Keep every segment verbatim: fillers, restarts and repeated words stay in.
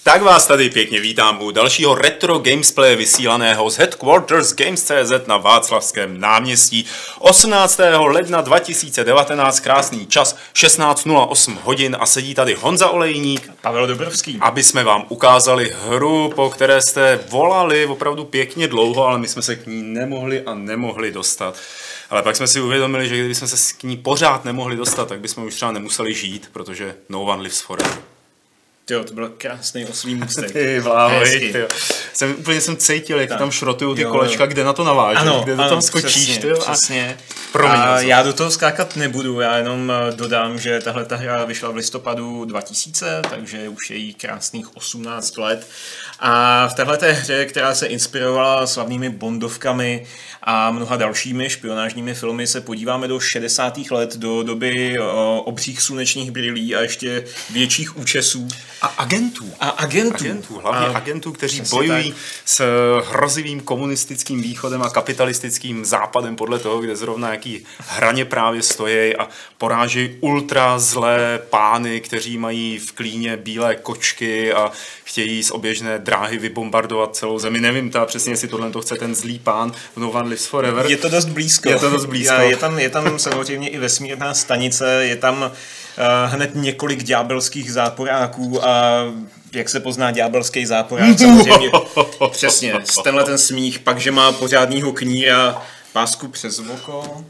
Tak vás tady pěkně vítám u dalšího retro gamesplay vysílaného z Headquarters Games tečka cé zet na Václavském náměstí. osmnáctého ledna dva tisíce devatenáct, krásný čas, šestnáct nula osm hodin a sedí tady Honza Olejník, Pavel Dobrovský. Aby jsme vám ukázali hru, po které jste volali opravdu pěkně dlouho, ale my jsme se k ní nemohli a nemohli dostat. Ale pak jsme si uvědomili, že kdybychom se k ní pořád nemohli dostat, tak bychom už třeba nemuseli žít, protože no one lives forever. Jo, to byl krásný oslý můstek. Ty vláho, ty jsem, úplně jsem cítil, jak tak. Tam šrotují ty jo, kolečka, kde na to navážeš, ano, kde ano, do toho skočíš. Přesně, tyjo, přesně. A, a já do toho skákat nebudu, já jenom dodám, že tahle ta hra vyšla v listopadu dva tisíce, takže už je jí krásných osmnáct let. A v téhleté hře, která se inspirovala slavnými bondovkami a mnoha dalšími špionážními filmy, se podíváme do šedesátých let, do doby o, obřích slunečních brýlí a ještě větších účesů. A agentů. A agentů. agentů hlavně a agentů, kteří bojují tak. s hrozivým komunistickým východem a kapitalistickým západem podle toho, kde zrovna jaký hraně právě stojí a poráží ultra zlé pány, kteří mají v klíně bílé kočky a chtějí z oběžné dráhy vybombardovat celou zemi. Nevím ta přesně, jestli tohle to chce ten zlý pán v No One Lives Forever. Je to dost blízko. Je to dost blízko. Je tam, je tam samozřejmě i vesmírná stanice, je tam Uh, hned několik ďábelských záporáků a jak se pozná ďábelský záporák, samozřejmě přesně, tenhle ten smích, pak, že má pořádnýho kníra, pásku přes oko,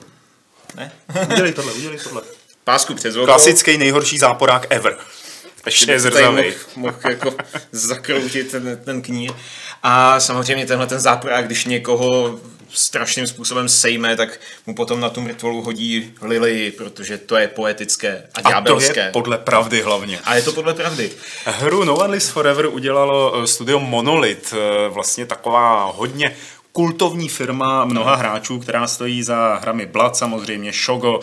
ne? Udělej tohle, udělej tohle. Pásku přes oko. Klasický nejhorší záporák ever. Ještě je zrzavý. Mohl, mohl jako zakroutit ten, ten knír. A samozřejmě tenhle ten záporák, když někoho strašným způsobem sejme, tak mu potom na tu mrtvolu hodí Lily, protože to je poetické a ďábelské. A to je podle pravdy hlavně. A je to podle pravdy. Hru No One Lives Forever udělalo studio Monolith, vlastně taková hodně kultovní firma mnoha hráčů, která stojí za hrami Blood, samozřejmě Shogo, uh,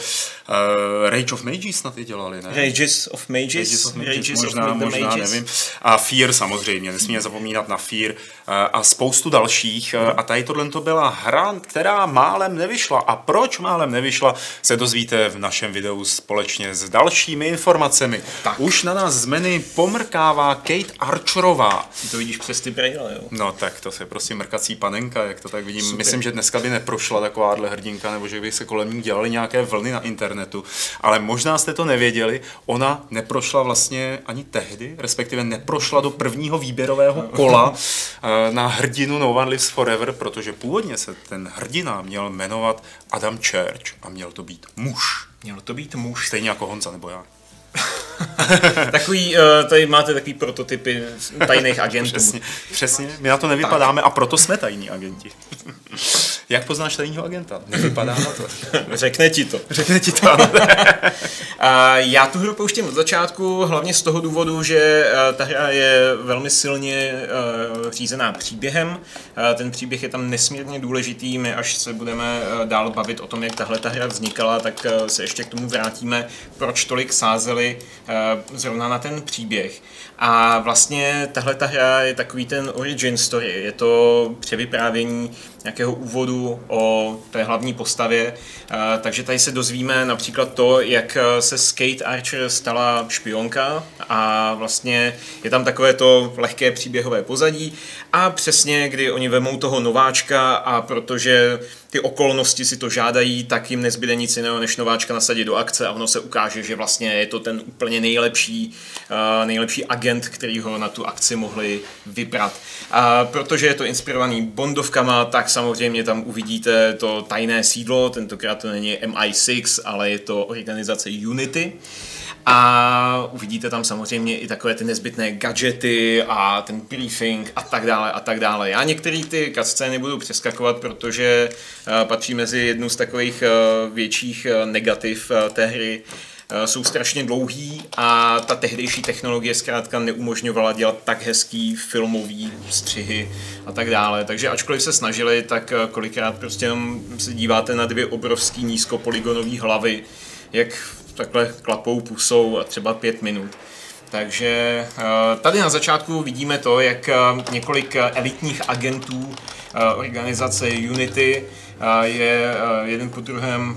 Rage of Mages snad i dělali, ne? Rages of Mages, Rages of Mages, Rages možná, of možná Mages. nevím. A Fear samozřejmě, nesmíme zapomínat na Fear uh, a spoustu dalších. Uh, a tady tohle to byla hra, která málem nevyšla. A proč málem nevyšla, se dozvíte v našem videu společně s dalšími informacemi. Tak. Už na nás z menu pomrkává Kate Archerová. Ty to vidíš přes ty brejle, jo? No tak to se prostě mrkací panenka, jak to tak vidím. Super. Myslím, že dneska by neprošla takováhle hrdinka, nebo že by se kolem ní dělaly nějaké vlny na internetu. Ale možná jste to nevěděli, ona neprošla vlastně ani tehdy, respektive neprošla do prvního výběrového kola na hrdinu No One Lives Forever, protože původně se ten hrdina měl jmenovat Adam Church a měl to být muž. Měl to být muž. Stejně jako Honza nebo já. Takový, tady máte takový prototypy tajných agentů. Přesně, přesně, my na to nevypadáme tak. A proto jsme tajní agenti. Jak poznáš tajního agenta? Nevypadá na to. Řekne ti to. Řekne ti to. Já tu hru pouštím od začátku, hlavně z toho důvodu, že ta hra je velmi silně řízená příběhem. Ten příběh je tam nesmírně důležitý. My až se budeme dál bavit o tom, jak tahle ta hra vznikala, tak se ještě k tomu vrátíme, proč tolik sázeli zrovna na ten příběh. A vlastně tahle ta hra je takový ten origin story. Je to převyprávění nějakého úvodu o té hlavní postavě. Takže tady se dozvíme například to, jak se z Kate Archer stala špionka a vlastně je tam takové to lehké příběhové pozadí a přesně, kdy oni vemou toho nováčka a protože ty okolnosti si to žádají, tak jim nezbyde nic jiného, než nováčka nasadit do akce a ono se ukáže, že vlastně je to ten úplně nejlepší, nejlepší agent, který ho na tu akci mohli vybrat. A protože je to inspirovaný bondovkama, tak samozřejmě tam uvidíte to tajné sídlo, tentokrát to není M I šest, ale je to organizace Unity. A uvidíte tam samozřejmě i takové ty nezbytné gadgety a ten briefing a tak dále a tak dále. Já některé ty cutscény budu přeskakovat, protože patří mezi jednu z takových větších negativ té hry. Jsou strašně dlouhý a ta tehdejší technologie zkrátka neumožňovala dělat tak hezký filmový střihy a tak dále. Takže ačkoliv se snažili, tak kolikrát prostě jenom se díváte na dvě obrovský nízkopolygonové hlavy, jak takhle klapou pusou a třeba pět minut. Takže tady na začátku vidíme to, jak několik elitních agentů organizace Unity je jeden po druhém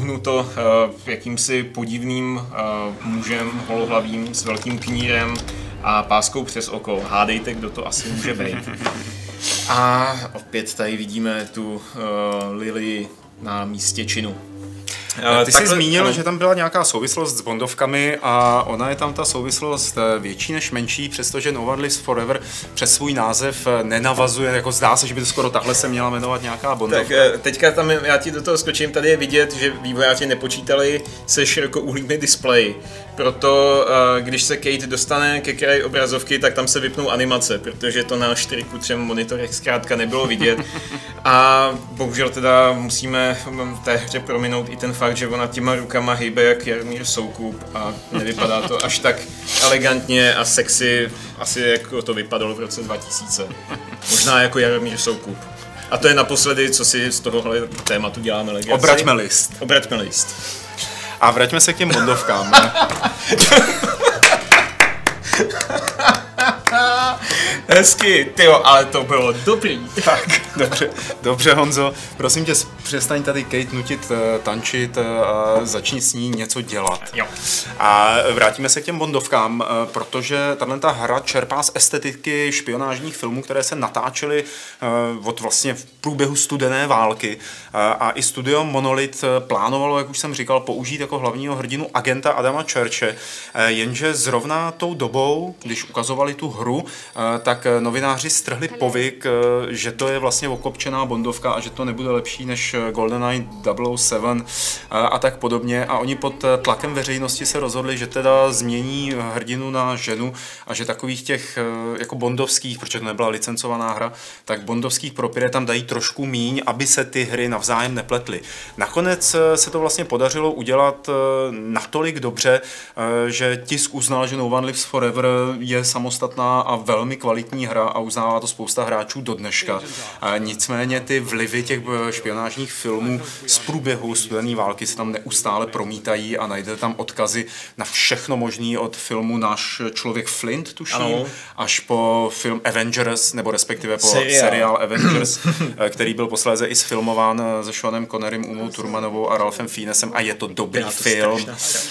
odkrouhnuto jakýmsi podivným mužem holohlavým s velkým knírem a páskou přes oko. Hádejte, kdo to asi může být. A opět tady vidíme tu uh, Lily na místě činu. Uh, Ty jsi zmínil, ano. že tam byla nějaká souvislost s Bondovkami a ona je tam ta souvislost větší než menší, přestože No One Lives Forever přes svůj název nenavazuje, jako zdá se, že by to skoro takhle se měla jmenovat nějaká Bondovka. Tak teďka tam, já ti do toho skočím, tady je vidět, že vývojáři nepočítali se širokouhlými displeji. Proto když se Kate dostane ke kraji obrazovky, tak tam se vypnou animace, protože to na čtyři ku třem monitorech zkrátka nebylo vidět. A bohužel teda musíme v té hře prominout i ten fakt, že ona těma rukama hýbe jak Jaromír Soukup a nevypadá to až tak elegantně a sexy, asi jako to vypadalo v roce dva tisíce. Možná jako Jaromír Soukup. A to je naposledy, co si z tohohle tématu děláme legraci. Obraťme list. Obraťme list. A vraťme se k těm Bondovkám. Hezky, tyjo, ale to bylo dobrý. Tak, dobře, dobře Honzo, prosím tě, přestaň tady Kate nutit, tančit a začni s ní něco dělat. Jo. A vrátíme se k těm Bondovkám, protože tato hra čerpá z estetiky špionážních filmů, které se natáčely od vlastně v průběhu studené války. A i studio Monolith plánovalo, jak už jsem říkal, použít jako hlavního hrdinu agenta Adama Churche, jenže zrovna tou dobou, když ukazovali tu hru, tak novináři strhli povyk, že to je vlastně okopčená Bondovka a že to nebude lepší než GoldenEye double oh seven a tak podobně. A oni pod tlakem veřejnosti se rozhodli, že teda změní hrdinu na ženu a že takových těch jako bondovských, protože to nebyla licencovaná hra, tak bondovských propire tam dají trošku míň, aby se ty hry navzájem nepletly. Nakonec se to vlastně podařilo udělat natolik dobře, že tisk uznal, že No One Lives Forever je samostatná a velmi kvalitní hra a uznává to spousta hráčů do dneška. Nicméně ty vlivy těch špionážních filmů z průběhu studené války se tam neustále promítají a najdete tam odkazy na všechno možný od filmu Náš člověk Flint, tuším, ano. až po film Avengers, nebo respektive po seriál, seriál Avengers, který byl posléze i sfilmován se Seanem Connerym, Umou Thurmanovou a Ralphem Fiennesem a je to dobrý to film.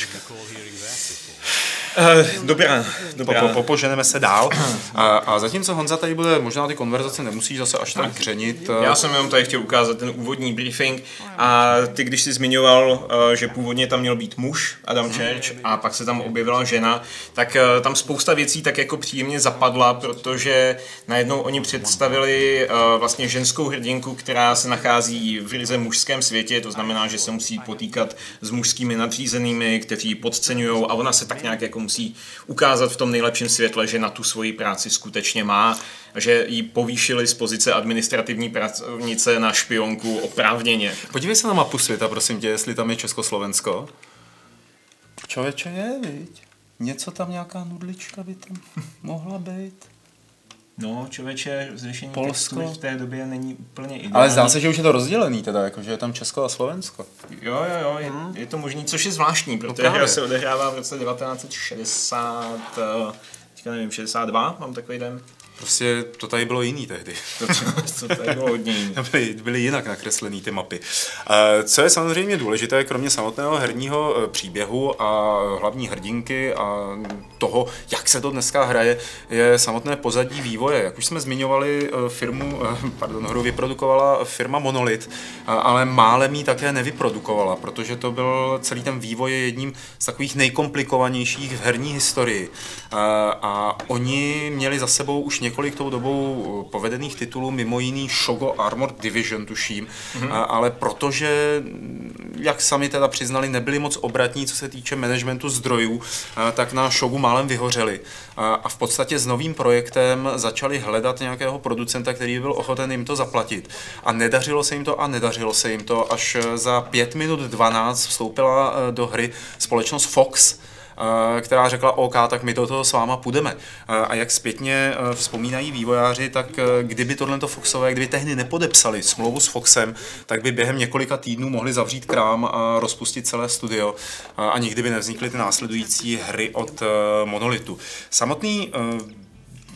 Uh, dobrá, dobrá. Po, po, popoženeme se dál. A, a zatímco Honza tady bude, možná ty konverzace nemusíš zase až tak křenit. Já jsem jenom tady chtěl ukázat ten úvodní briefing a ty, když jsi zmiňoval, že původně tam měl být muž, Adam Church, a pak se tam objevila žena, tak tam spousta věcí tak jako příjemně zapadla, protože najednou oni představili vlastně ženskou hrdinku, která se nachází v ryze mužském světě, to znamená, že se musí potýkat s mužskými nadřízenými, kteří ji podceňují a ona se tak nějak jako musí ukázat v tom nejlepším světle, že na tu svoji práci skutečně má, že ji povýšili z pozice administrativní pracovnice na špionku oprávněně. Podívej se na mapu světa, prosím tě, jestli tam je Československo. Člověče je, viď? Něco tam, nějaká nudlička by tam mohla být. No, člověče, řešení textu v té době není úplně ideální. Ale zdá se, že už je to rozdělený teda, jakože je tam Česko a Slovensko. Jo, jo, jo, je, hmm. je to možný, což je zvláštní, protože hra se odehrává v roce devatenáct set šedesát, teďka nevím, šedesát dva, mám takový den. Prostě to tady bylo jiný tehdy. To, to, to tady bylo hodně jiný. byly, byly jinak nakreslený ty mapy. Co je samozřejmě důležité, kromě samotného herního příběhu a hlavní hrdinky a toho, jak se to dneska hraje, je samotné pozadí vývoje. Jak už jsme zmiňovali, firmu, pardon, hru vyprodukovala firma Monolith, ale málem ji také nevyprodukovala, protože to byl celý ten vývoj jedním z takových nejkomplikovanějších v herní historii. A oni měli za sebou už několik tou dobou povedených titulů, mimo jiný Shogo Armored Division, tuším, mm-hmm. ale protože, jak sami teda přiznali, nebyli moc obratní, co se týče managementu zdrojů, tak na Shogu málem vyhořeli. A v podstatě s novým projektem začali hledat nějakého producenta, který by byl ochoten jim to zaplatit. A nedařilo se jim to a nedařilo se jim to, až za pět minut dvanáct vstoupila do hry společnost Fox, která řekla OK, tak my do toho s váma půjdeme. A jak zpětně vzpomínají vývojáři, tak kdyby tohleto Foxové, kdyby tehdy nepodepsali smlouvu s Foxem, tak by během několika týdnů mohli zavřít krám a rozpustit celé studio a nikdy by nevznikly ty následující hry od Monolithu. Samotný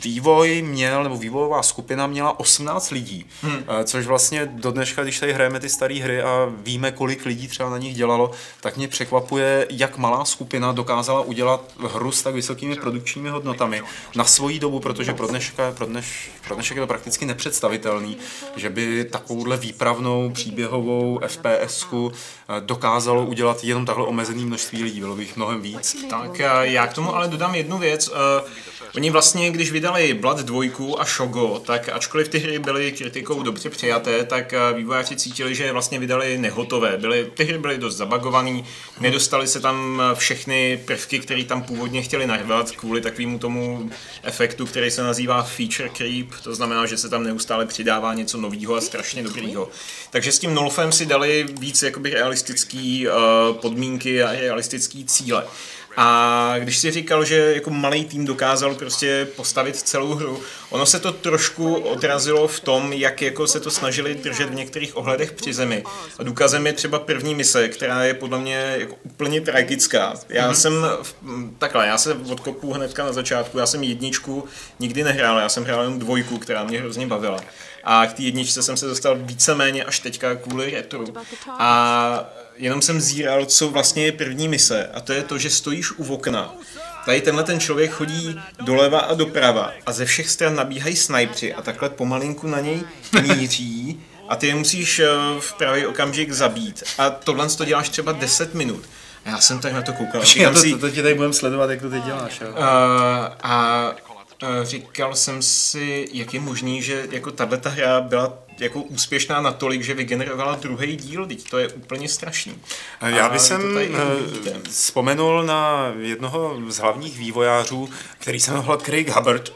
vývoj měl, nebo vývojová skupina měla osmnáct lidí, hmm. což vlastně do dneška, když tady hrajeme ty staré hry a víme, kolik lidí třeba na nich dělalo, tak mě překvapuje, jak malá skupina dokázala udělat hru s tak vysokými produkčními hodnotami na svoji dobu, protože pro dneška, pro, dneš, pro dnešek je to prakticky nepředstavitelný, že by takovouhle výpravnou příběhovou F P S ku dokázalo udělat jenom takhle omezený množství lidí, bylo by jich mnohem víc. Tak já k tomu ale dodám jednu věc. Uh, oni vlastně, když vydali Blood dva a Shogo, tak ačkoliv ty hry byly kritikou dobře přijaté, tak vývojáři cítili, že vlastně vydali nehotové. Byly, ty hry byly dost zabagovaný, nedostali se tam všechny prvky, které tam původně chtěli narvat kvůli takovému tomu efektu, který se nazývá feature creep, to znamená, že se tam neustále přidává něco nového a strašně dobrýho. Takže s tím Nolfem si dali víc jakoby realistický uh, podmínky a realistický cíle. A když si říkal, že jako malý tým dokázal prostě postavit celou hru, ono se to trošku odrazilo v tom, jak jako se to snažili držet v některých ohledech při zemi. A důkazem je třeba první mise, která je podle mě jako úplně tragická. Já mm-hmm. jsem, takhle, já se odkopu hnedka na začátku, já jsem jedničku nikdy nehrál, já jsem hrál jenom dvojku, která mě hrozně bavila. A k té jedničce jsem se dostal víceméně až teďka kvůli retru. A jenom jsem zíral, co vlastně je první mise, a to je to, že stojíš u okna. Tady tenhle ten člověk chodí doleva a doprava a ze všech stran nabíhají snajpři a takhle pomalinku na něj míří a ty je musíš v pravý okamžik zabít. A tohle to děláš třeba deset minut. A já jsem tak na to koukal. Já to, si, to, to tě tady budeme sledovat, jak to teď děláš. Jo? Uh, a říkal jsem si, jak je možný, že jako tato hra byla jako úspěšná natolik, že vygenerovala druhý díl, teď to je úplně strašný. Já bych jsem vzpomenul na jednoho z hlavních vývojářů, který se jmenoval Craig Hubbard,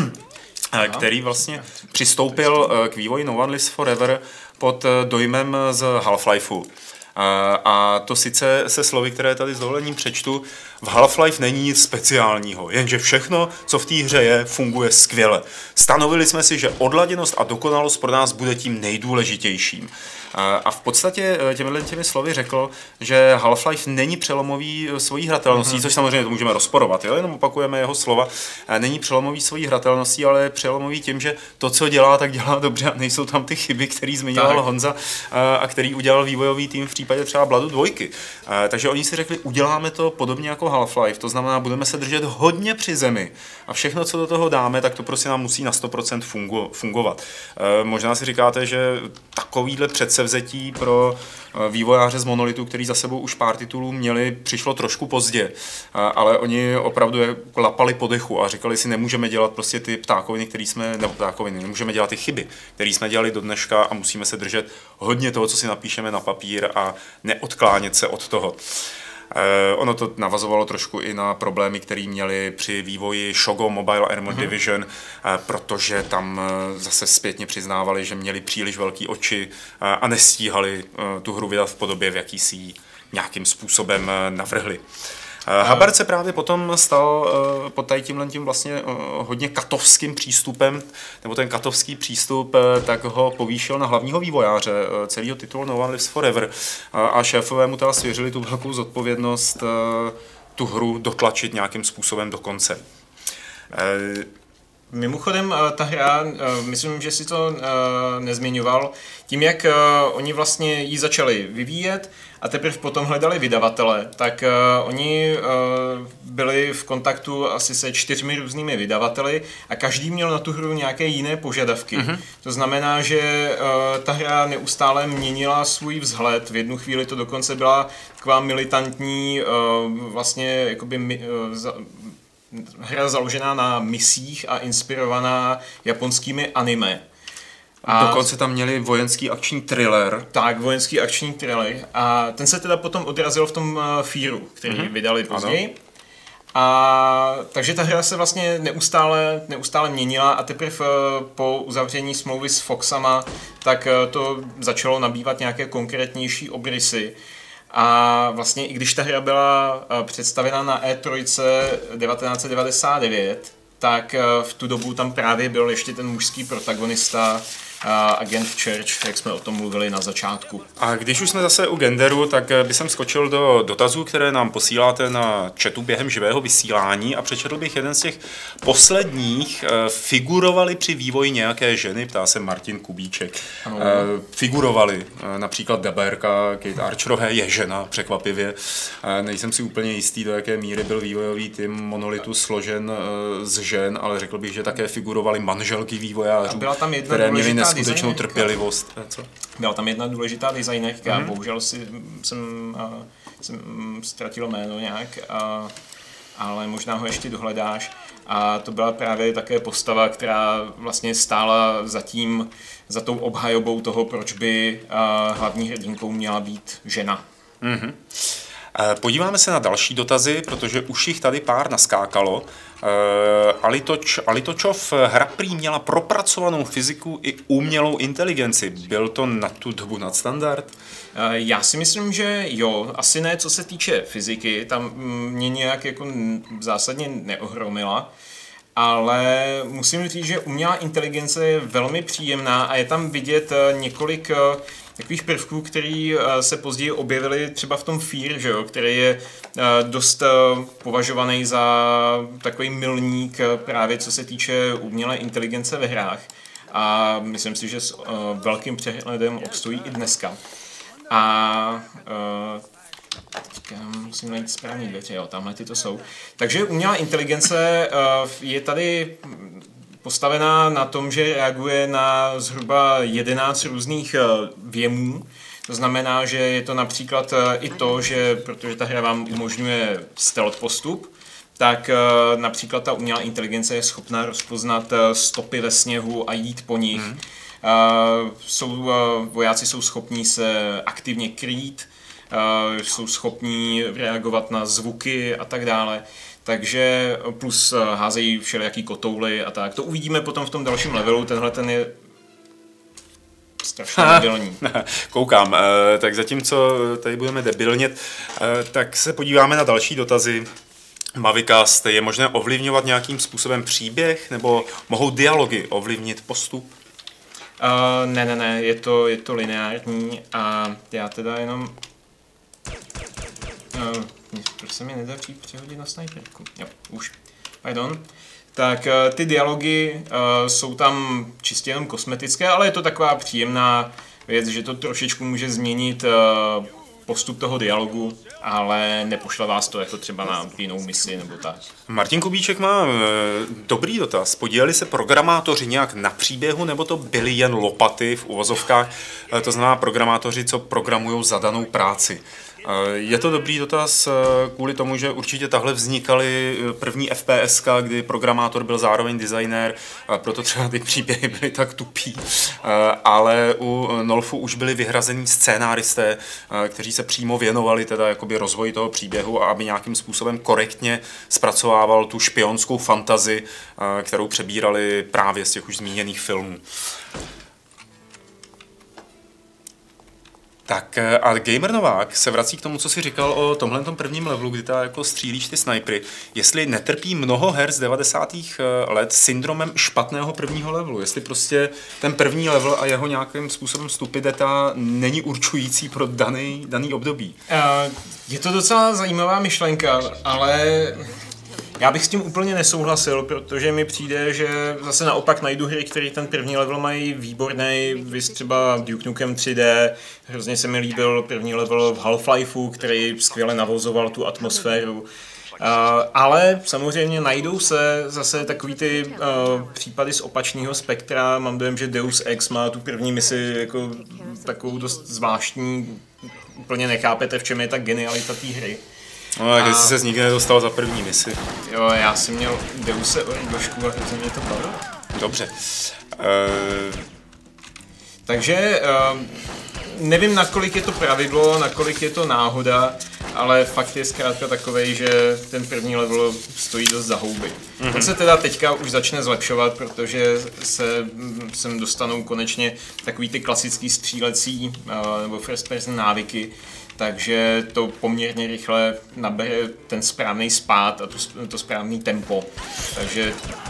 který vlastně přistoupil k vývoji No One Lives Forever pod dojmem z Half-Lifeu. A to sice se slovy, které tady s dovolením přečtu, v Half-Life není nic speciálního, jenže všechno, co v té hře je, funguje skvěle. Stanovili jsme si, že odladěnost a dokonalost pro nás bude tím nejdůležitějším. A v podstatě těmi těmi slovy řekl, že Half-Life není přelomový svojí hratelností, mm-hmm. což samozřejmě to můžeme rozporovat, jo? Jenom opakujeme jeho slova. Není přelomový svojí hratelností, ale je přelomový tím, že to, co dělá, tak dělá dobře a nejsou tam ty chyby, které zmiňoval tak. Honza a který udělal vývojový tým v případě třeba Blood dva. Takže oni si řekli, uděláme to podobně jako Half-Life, to znamená, budeme se držet hodně při zemi a všechno, co do toho dáme, tak to prostě nám musí na sto procent fungu, fungovat. Možná si říkáte, že takovýhle předsevzetí pro vývojáře z Monolitu, který za sebou už pár titulů měli, přišlo trošku pozdě, ale oni opravdu lapali po dechu a říkali si, nemůžeme dělat prostě ty ptákoviny, které jsme, nebo ptákoviny, nemůžeme dělat ty chyby, které jsme dělali do dneška a musíme se držet hodně toho, co si napíšeme na papír a neodklánět se od toho. Eh, ono to navazovalo trošku i na problémy, které měli při vývoji Shogo Mobile Armor mm-hmm. Division, eh, protože tam eh, zase zpětně přiznávali, že měli příliš velký oči eh, a nestíhali eh, tu hru vydat v podobě, v jaký si ji nějakým způsobem eh, navrhli. Hubbard se právě potom stal uh, pod tady tímhle tím vlastně uh, hodně katovským přístupem, nebo ten katovský přístup, uh, tak ho povýšil na hlavního vývojáře uh, celého titulu No One Lives Forever uh, a šéfové mu teda svěřili tu velkou zodpovědnost uh, tu hru dotlačit nějakým způsobem do konce. Uh, Mimochodem, ta hra, myslím, že si to nezmiňoval, tím, jak oni vlastně ji začali vyvíjet a teprve potom hledali vydavatele, tak oni byli v kontaktu asi se čtyřmi různými vydavateli a každý měl na tu hru nějaké jiné požadavky. Mm-hmm. To znamená, že ta hra neustále měnila svůj vzhled. V jednu chvíli to dokonce byla taková militantní, vlastně jakoby hra založená na misích a inspirovaná japonskými anime. A dokonce tam měli vojenský akční thriller. Tak, vojenský akční thriller. A ten se teda potom odrazil v tom Fearu, který mm-hmm. vydali později. A takže ta hra se vlastně neustále, neustále měnila a teprve po uzavření smlouvy s Foxama tak to začalo nabývat nějaké konkrétnější obrysy. A vlastně i když ta hra byla představena na E tři devatenáct devadesát devět, tak v tu dobu tam právě byl ještě ten mužský protagonista agent Church, jak jsme o tom mluvili na začátku. A když už jsme zase u genderu, tak bych jsem skočil do dotazů, které nám posíláte na chatu během živého vysílání a přečetl bych jeden z těch posledních. Figurovali při vývoji nějaké ženy, ptá se Martin Kubíček. Ano. Figurovali, například dabérka Kate Archerové je žena, překvapivě. Nejsem si úplně jistý, do jaké míry byl vývojový tým Monolitu složen z žen, ale řekl bych, že také figurovali manželky vývojářů, které měly neskutečnou trpělivost. Co? Byla tam jedna důležitá designérka, mm-hmm. bohužel si, jsem, uh, jsem ztratil jméno nějak, uh, ale možná ho ještě dohledáš. A to byla právě také postava, která vlastně stála za tím, za tou obhajobou toho, proč by uh, hlavní hrdinkou měla být žena. Mm-hmm. Podíváme se na další dotazy, protože už jich tady pár naskákalo. Alitoč, Alitočov hra prý měla propracovanou fyziku i umělou inteligenci. Byl to na tu dobu nadstandard? Já si myslím, že jo. Asi ne, co se týče fyziky. Tam mě nějak jako zásadně neohromila. Ale musím říct, že umělá inteligence je velmi příjemná a je tam vidět několik takových prvků, které se později objevily třeba v tom Fear, že jo, který je dost považovaný za takový milník právě co se týče umělé inteligence ve hrách. A myslím si, že s velkým přehledem obstojí i dneska. A teďka musím najít správný dveře, jo, tamhle ty to jsou. Takže umělá inteligence je tady postavená na tom, že reaguje na zhruba jedenáct různých věmů. To znamená, že je to například i to, že protože ta hra vám umožňuje stealth postup, tak například ta umělá inteligence je schopná rozpoznat stopy ve sněhu a jít po nich. Hmm. Jsou, vojáci jsou schopní se aktivně krýt, jsou schopní reagovat na zvuky a tak dále. Takže plus házejí všelijaký kotouly a tak. To uvidíme potom v tom dalším levelu. Tenhle ten je strašně debilní. Koukám. Tak zatímco tady budeme debilnět, tak se podíváme na další dotazy. Mavicast, je možné ovlivňovat nějakým způsobem příběh, nebo mohou dialogy ovlivnit postup? Uh, ne, ne, ne, je to, je to lineární a já teda jenom... Uh, proč se mi nedaří přehodit na sniperku? Jo, už. Pardon. Tak uh, ty dialogy uh, jsou tam čistě jenom kosmetické, ale je to taková příjemná věc, že to trošičku může změnit uh, postup toho dialogu, ale nepošle vás to jako třeba na jinou misi nebo tak. Martin Kubíček má e, dobrý dotaz. Podíleli se programátoři nějak na příběhu, nebo to byly jen lopaty v uvozovkách, e, to znamená programátoři, co programují zadanou práci? Je to dobrý dotaz kvůli tomu, že určitě tahle vznikaly první F P S ka, kdy programátor byl zároveň designér, proto třeba ty příběhy byly tak tupý. Ale u Nolfu už byli vyhrazení scénáristé, kteří se přímo věnovali teda jakoby rozvoji toho příběhu a aby nějakým způsobem korektně zpracovával tu špionskou fantazi, kterou přebírali právě z těch už zmíněných filmů. Tak a Gamer Novák se vrací k tomu, co jsi říkal o tomhletom prvním levelu, kdy ta jako střílíš ty snajpry. Jestli netrpí mnoho her z devadesátých let syndromem špatného prvního levelu, jestli prostě ten první level a jeho nějakým způsobem stupidita není určující pro daný, daný období. Uh, je to docela zajímavá myšlenka, ale... Já bych s tím úplně nesouhlasil, protože mi přijde, že zase naopak najdu hry, které ten první level mají výborný, vys třeba Duke Nukem tři dé, hrozně se mi líbil první level v Half-Lifeu, který skvěle navozoval tu atmosféru. Uh, ale samozřejmě najdou se zase takový ty uh, případy z opačného spektra. Mám dojem, že Deus Ex má tu první misi jako takovou dost zvláštní, úplně nechápete, v čem je ta genialita té hry. No, tak jsi se z nikdy nedostal za první misi. Jo, já jsem měl Deuse Orgošku a hrozně mě to bavilo. Dobře. Uh... Takže uh, nevím, nakolik je to pravidlo, nakolik je to náhoda, ale fakt je zkrátka takovej, že ten první level stojí dost za houby. Mm-hmm. On se teda teďka už začne zlepšovat, protože se sem dostanou konečně takový ty klasický střílecí uh, nebo first person návyky, takže to poměrně rychle nabere ten správný spád a to, to správný tempo. Takže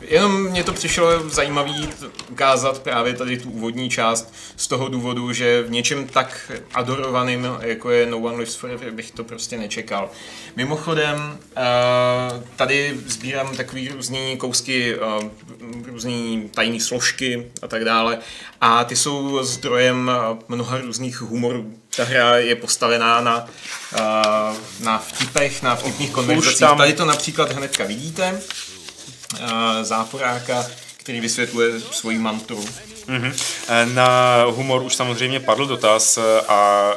jenom mně to přišlo zajímavý ukázat právě tady tu úvodní část z toho důvodu, že v něčem tak adorovaným, jako je No One Lives Forever, bych to prostě nečekal. Mimochodem, tady sbírám takový různý kousky, různý tajný složky a tak dále a ty jsou zdrojem mnoha různých humorů. Ta hra je postavená na, na vtipech, na vtipných konverzacích. Tam... Tady to například hnedka vidíte. Záporáka, který vysvětluje svoji mantru. Mm-hmm. Na humor už samozřejmě padl dotaz a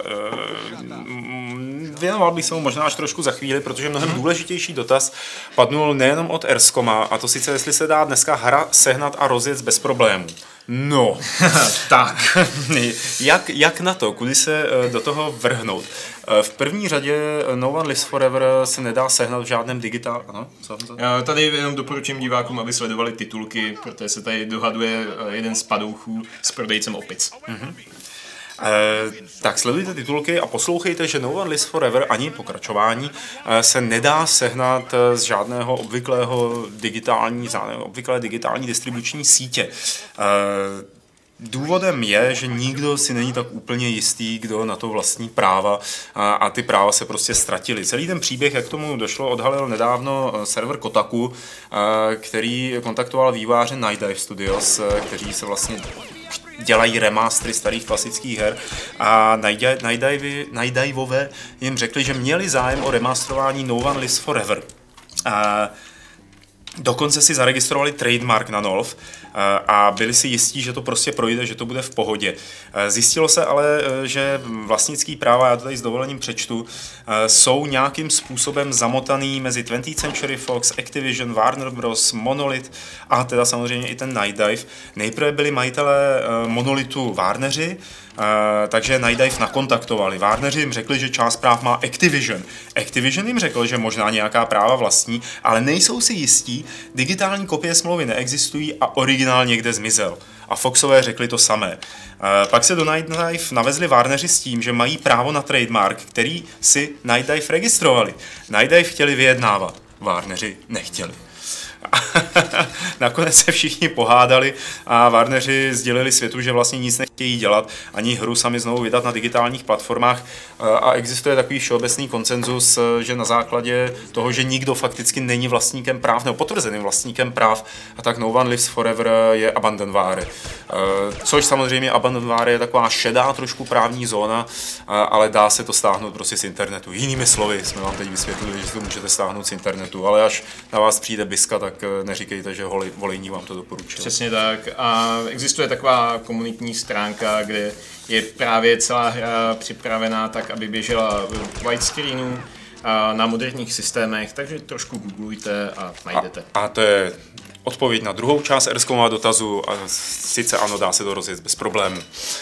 věnoval bych se mu možná až trošku za chvíli, protože mnohem důležitější dotaz padnul nejenom od Erscoma, a to sice, jestli se dá dneska hra sehnat a rozjet bez problémů. No, tak, jak, jak na to, kudy se do toho vrhnout? V první řadě No One Lives Forever se nedá sehnat v žádném digitál... Ano, co? Já tady jenom doporučím divákům, aby sledovali titulky, protože se tady dohaduje jeden z padouchů s prodejcem opic. Mm-hmm. Eh, tak sledujte titulky a poslouchejte, že No One Lives Forever ani pokračování eh, se nedá sehnat z žádného obvyklého digitální, obvyklé digitální distribuční sítě. Eh, Důvodem je, že nikdo si není tak úplně jistý, kdo na to vlastní práva a, a ty práva se prostě ztratily. Celý ten příběh, jak k tomu došlo, odhalil nedávno server Kotaku, který kontaktoval vývojáře Night Dive Studios, kteří se vlastně dělají remastery starých klasických her a Night Diveové jim řekli, že měli zájem o remasterování No One Lives Forever. A dokonce si zaregistrovali trademark na Nolf a byli si jistí, že to prostě projde, že to bude v pohodě. Zjistilo se ale, že vlastnický práva, já to tady s dovolením přečtu, jsou nějakým způsobem zamotaný mezi twentieth Century Fox, Activision, Warner Bros, Monolith a teda samozřejmě i ten Night Dive. Nejprve byli majitelé Monolithu Warneri, Uh, takže Night Dive nakontaktovali. Warneri jim řekli, že část práv má Activision. Activision jim řekl, že možná nějaká práva vlastní, ale nejsou si jistí, digitální kopie smlouvy neexistují a originál někde zmizel. A Foxové řekli to samé. Uh, pak se do Night Dive navezli Warneri s tím, že mají právo na trademark, který si Night Dive registrovali. Night Dive chtěli vyjednávat, Warneri nechtěli. Nakonec se všichni pohádali a Warneri sdělili světu, že vlastně nic nechtějí dělat, ani hru sami znovu vydat na digitálních platformách a existuje takový všeobecný konsenzus, že na základě toho, že nikdo fakticky není vlastníkem práv nebo potvrzeným vlastníkem práv, a tak No One Lives Forever je abandonware. Což samozřejmě abandonware je taková šedá trošku právní zóna, ale dá se to stáhnout prostě z internetu. Jinými slovy jsme vám teď vysvětlili, že to můžete stáhnout z internetu, ale až na vás přijde biska, tak neříkejte, že Volejní vám to doporučil. Přesně tak. A existuje taková komunitní stránka, kde je právě celá hra připravená tak, aby běžela v widescreenu a na moderních systémech, takže trošku googlujte a najdete. A, a to je odpověď na druhou část Erscomova dotazu a sice ano, dá se to rozjet bez problémů.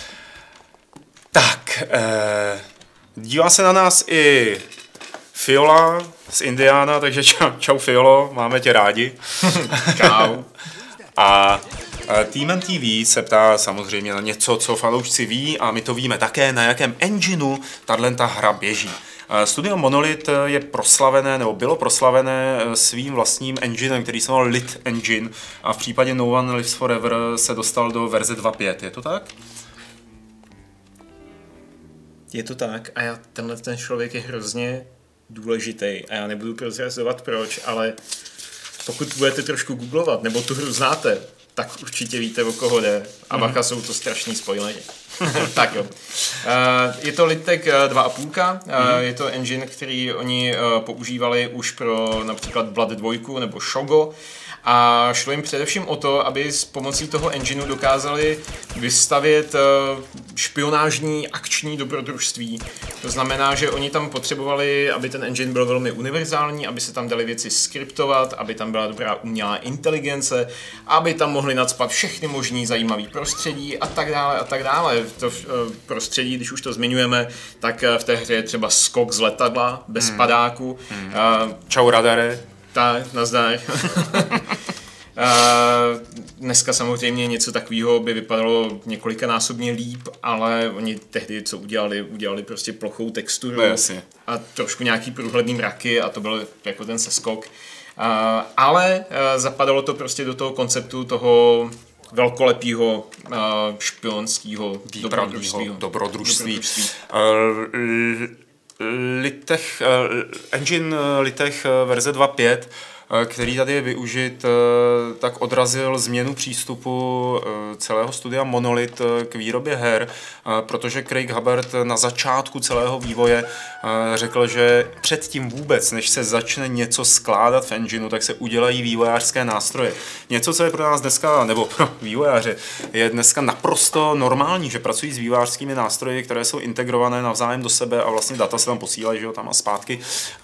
Tak, eh, dívá se na nás i Fiola z Indiana, takže čau, čau Fiolo, máme tě rádi. Čau. A T M T V se ptá samozřejmě na něco, co fanoušci ví a my to víme také, na jakém engineu tato hra běží. Studio Monolith je proslavené, nebo bylo proslavené svým vlastním enginem, který se jmenoval Lit Engine a v případě No One Lives Forever se dostal do verze dva tečka pět, je to tak? Je to tak a já, tenhle ten člověk je hrozně důležitý a já nebudu prozrazovat proč, ale pokud budete trošku googlovat nebo tu hru znáte, tak určitě víte, o koho jde. A bacha, jsou to strašný spoilery. Tak jo. Je to Litek dva tečka pět. Je to engine, který oni používali už pro například Blood dva nebo Shogo. A šlo jim především o to, aby s pomocí toho engineu dokázali vystavět špionážní akční dobrodružství. To znamená, že oni tam potřebovali, aby ten engine byl velmi univerzální, aby se tam daly věci skriptovat, aby tam byla dobrá umělá inteligence, aby tam mohli nacpat všechny možný zajímavý prostředí a tak dále a tak dále. To prostředí, když už to zmiňujeme, tak v té hře je třeba skok z letadla bez hmm. padáku. Hmm. Uh, Čau radare. Tak, nazdar. Dneska samozřejmě něco takového by vypadalo několikanásobně líp, ale oni tehdy, co udělali, udělali prostě plochou texturu no, a trošku nějaký průhledný mraky a to byl jako ten seskok. ale zapadalo to prostě do toho konceptu toho velkolepýho špionského dobrodružství. dobrodružství. Litech, engine Litech verze dva tečka pět, který tady je využit, tak odrazil změnu přístupu celého studia Monolith k výrobě her, protože Craig Hubbard na začátku celého vývoje řekl, že předtím vůbec, než se začne něco skládat v engineu, tak se udělají vývojářské nástroje. Něco, co je pro nás dneska, nebo pro vývojáře, je dneska naprosto normální, že pracují s vývojářskými nástroji, které jsou integrované navzájem do sebe a vlastně data se tam posílají, že jo, tam a zpátky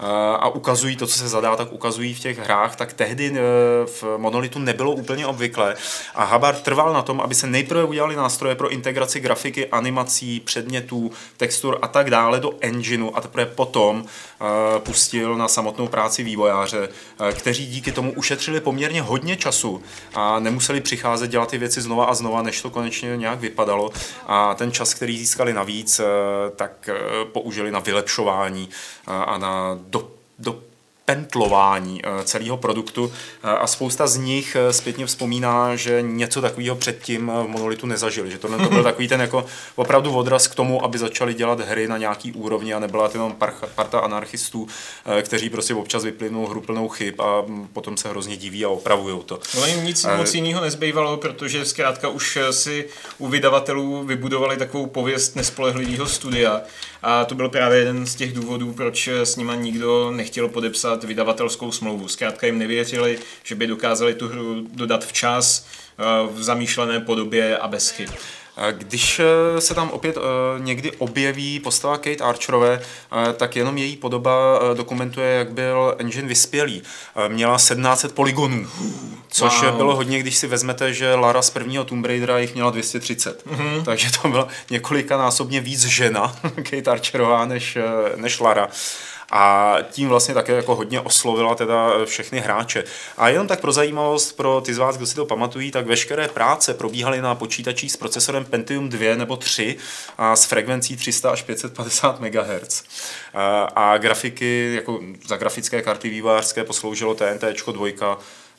a ukazují to, co se zadá, tak ukazují v těch hrách. Tak tehdy v Monolithu nebylo úplně obvyklé a Hubbard trval na tom, aby se nejprve udělali nástroje pro integraci grafiky, animací, předmětů, textur a tak dále do engineu a teprve potom uh, pustil na samotnou práci vývojáře, uh, kteří díky tomu ušetřili poměrně hodně času a nemuseli přicházet dělat ty věci znova a znova, než to konečně nějak vypadalo a ten čas, který získali navíc, uh, tak uh, použili na vylepšování uh, a na do, do pentlování celého produktu a spousta z nich zpětně vzpomíná, že něco takového předtím v Monolithu nezažili, že tohle to byl takový ten jako opravdu odraz k tomu, aby začali dělat hry na nějaký úrovni a nebyla to jenom parta anarchistů, kteří prostě občas vyplynou hru plnou chyb a potom se hrozně diví a opravujou to. Ale jim nic moc jiného nezbývalo, protože zkrátka už si u vydavatelů vybudovali takovou pověst nespolehlivého studia a to byl právě jeden z těch důvodů, proč s nima nikdo nechtěl podepsat vydavatelskou smlouvu. Zkrátka jim nevěřili, že by dokázali tu hru dodat včas, v zamýšlené podobě a bez chyb. Když se tam opět někdy objeví postava Kate Archerové, tak jenom její podoba dokumentuje, jak byl engine vyspělý. Měla sedmnáct set polygonů, což wow. bylo hodně, když si vezmete, že Lara z prvního Tomb Raidera jich měla dvě stě třicet. Mm-hmm. Takže to byla několikanásobně víc žena Kate Archerová než, než Lara. A tím vlastně také jako hodně oslovila teda všechny hráče. A jenom tak pro zajímavost, pro ty z vás, kdo si to pamatují, tak veškeré práce probíhaly na počítačích s procesorem Pentium dva nebo tři a s frekvencí tři sta až pět set padesát megahertzů. A grafiky, jako za grafické karty vývojářské posloužilo T N T dva,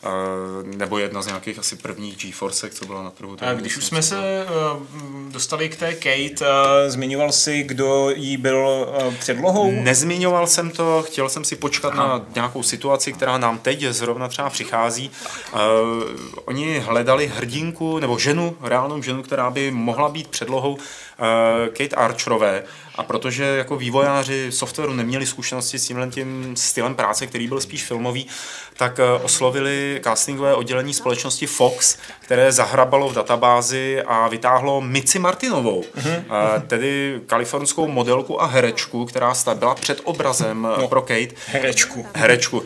nebo jedna z nějakých asi prvních GeForce, co byla na trhu. A když už jsme se uh, dostali k té Kate, uh, zmiňoval jsi, kdo jí byl uh, předlohou? Nezmiňoval jsem to, chtěl jsem si počkat Aha. na nějakou situaci, která nám teď zrovna třeba přichází. Uh, oni hledali hrdinku, nebo ženu, reálnou ženu, která by mohla být předlohou uh, Kate Archerové. A protože jako vývojáři softwaru neměli zkušenosti s tímhle tím stylem práce, který byl spíš filmový, tak oslovili castingové oddělení společnosti Fox, které zahrabalo v databázi a vytáhlo Mitzi Martinovou, mm-hmm. tedy kalifornskou modelku a herečku, která byla před obrazem no, pro Kate. Herečku. Herečku.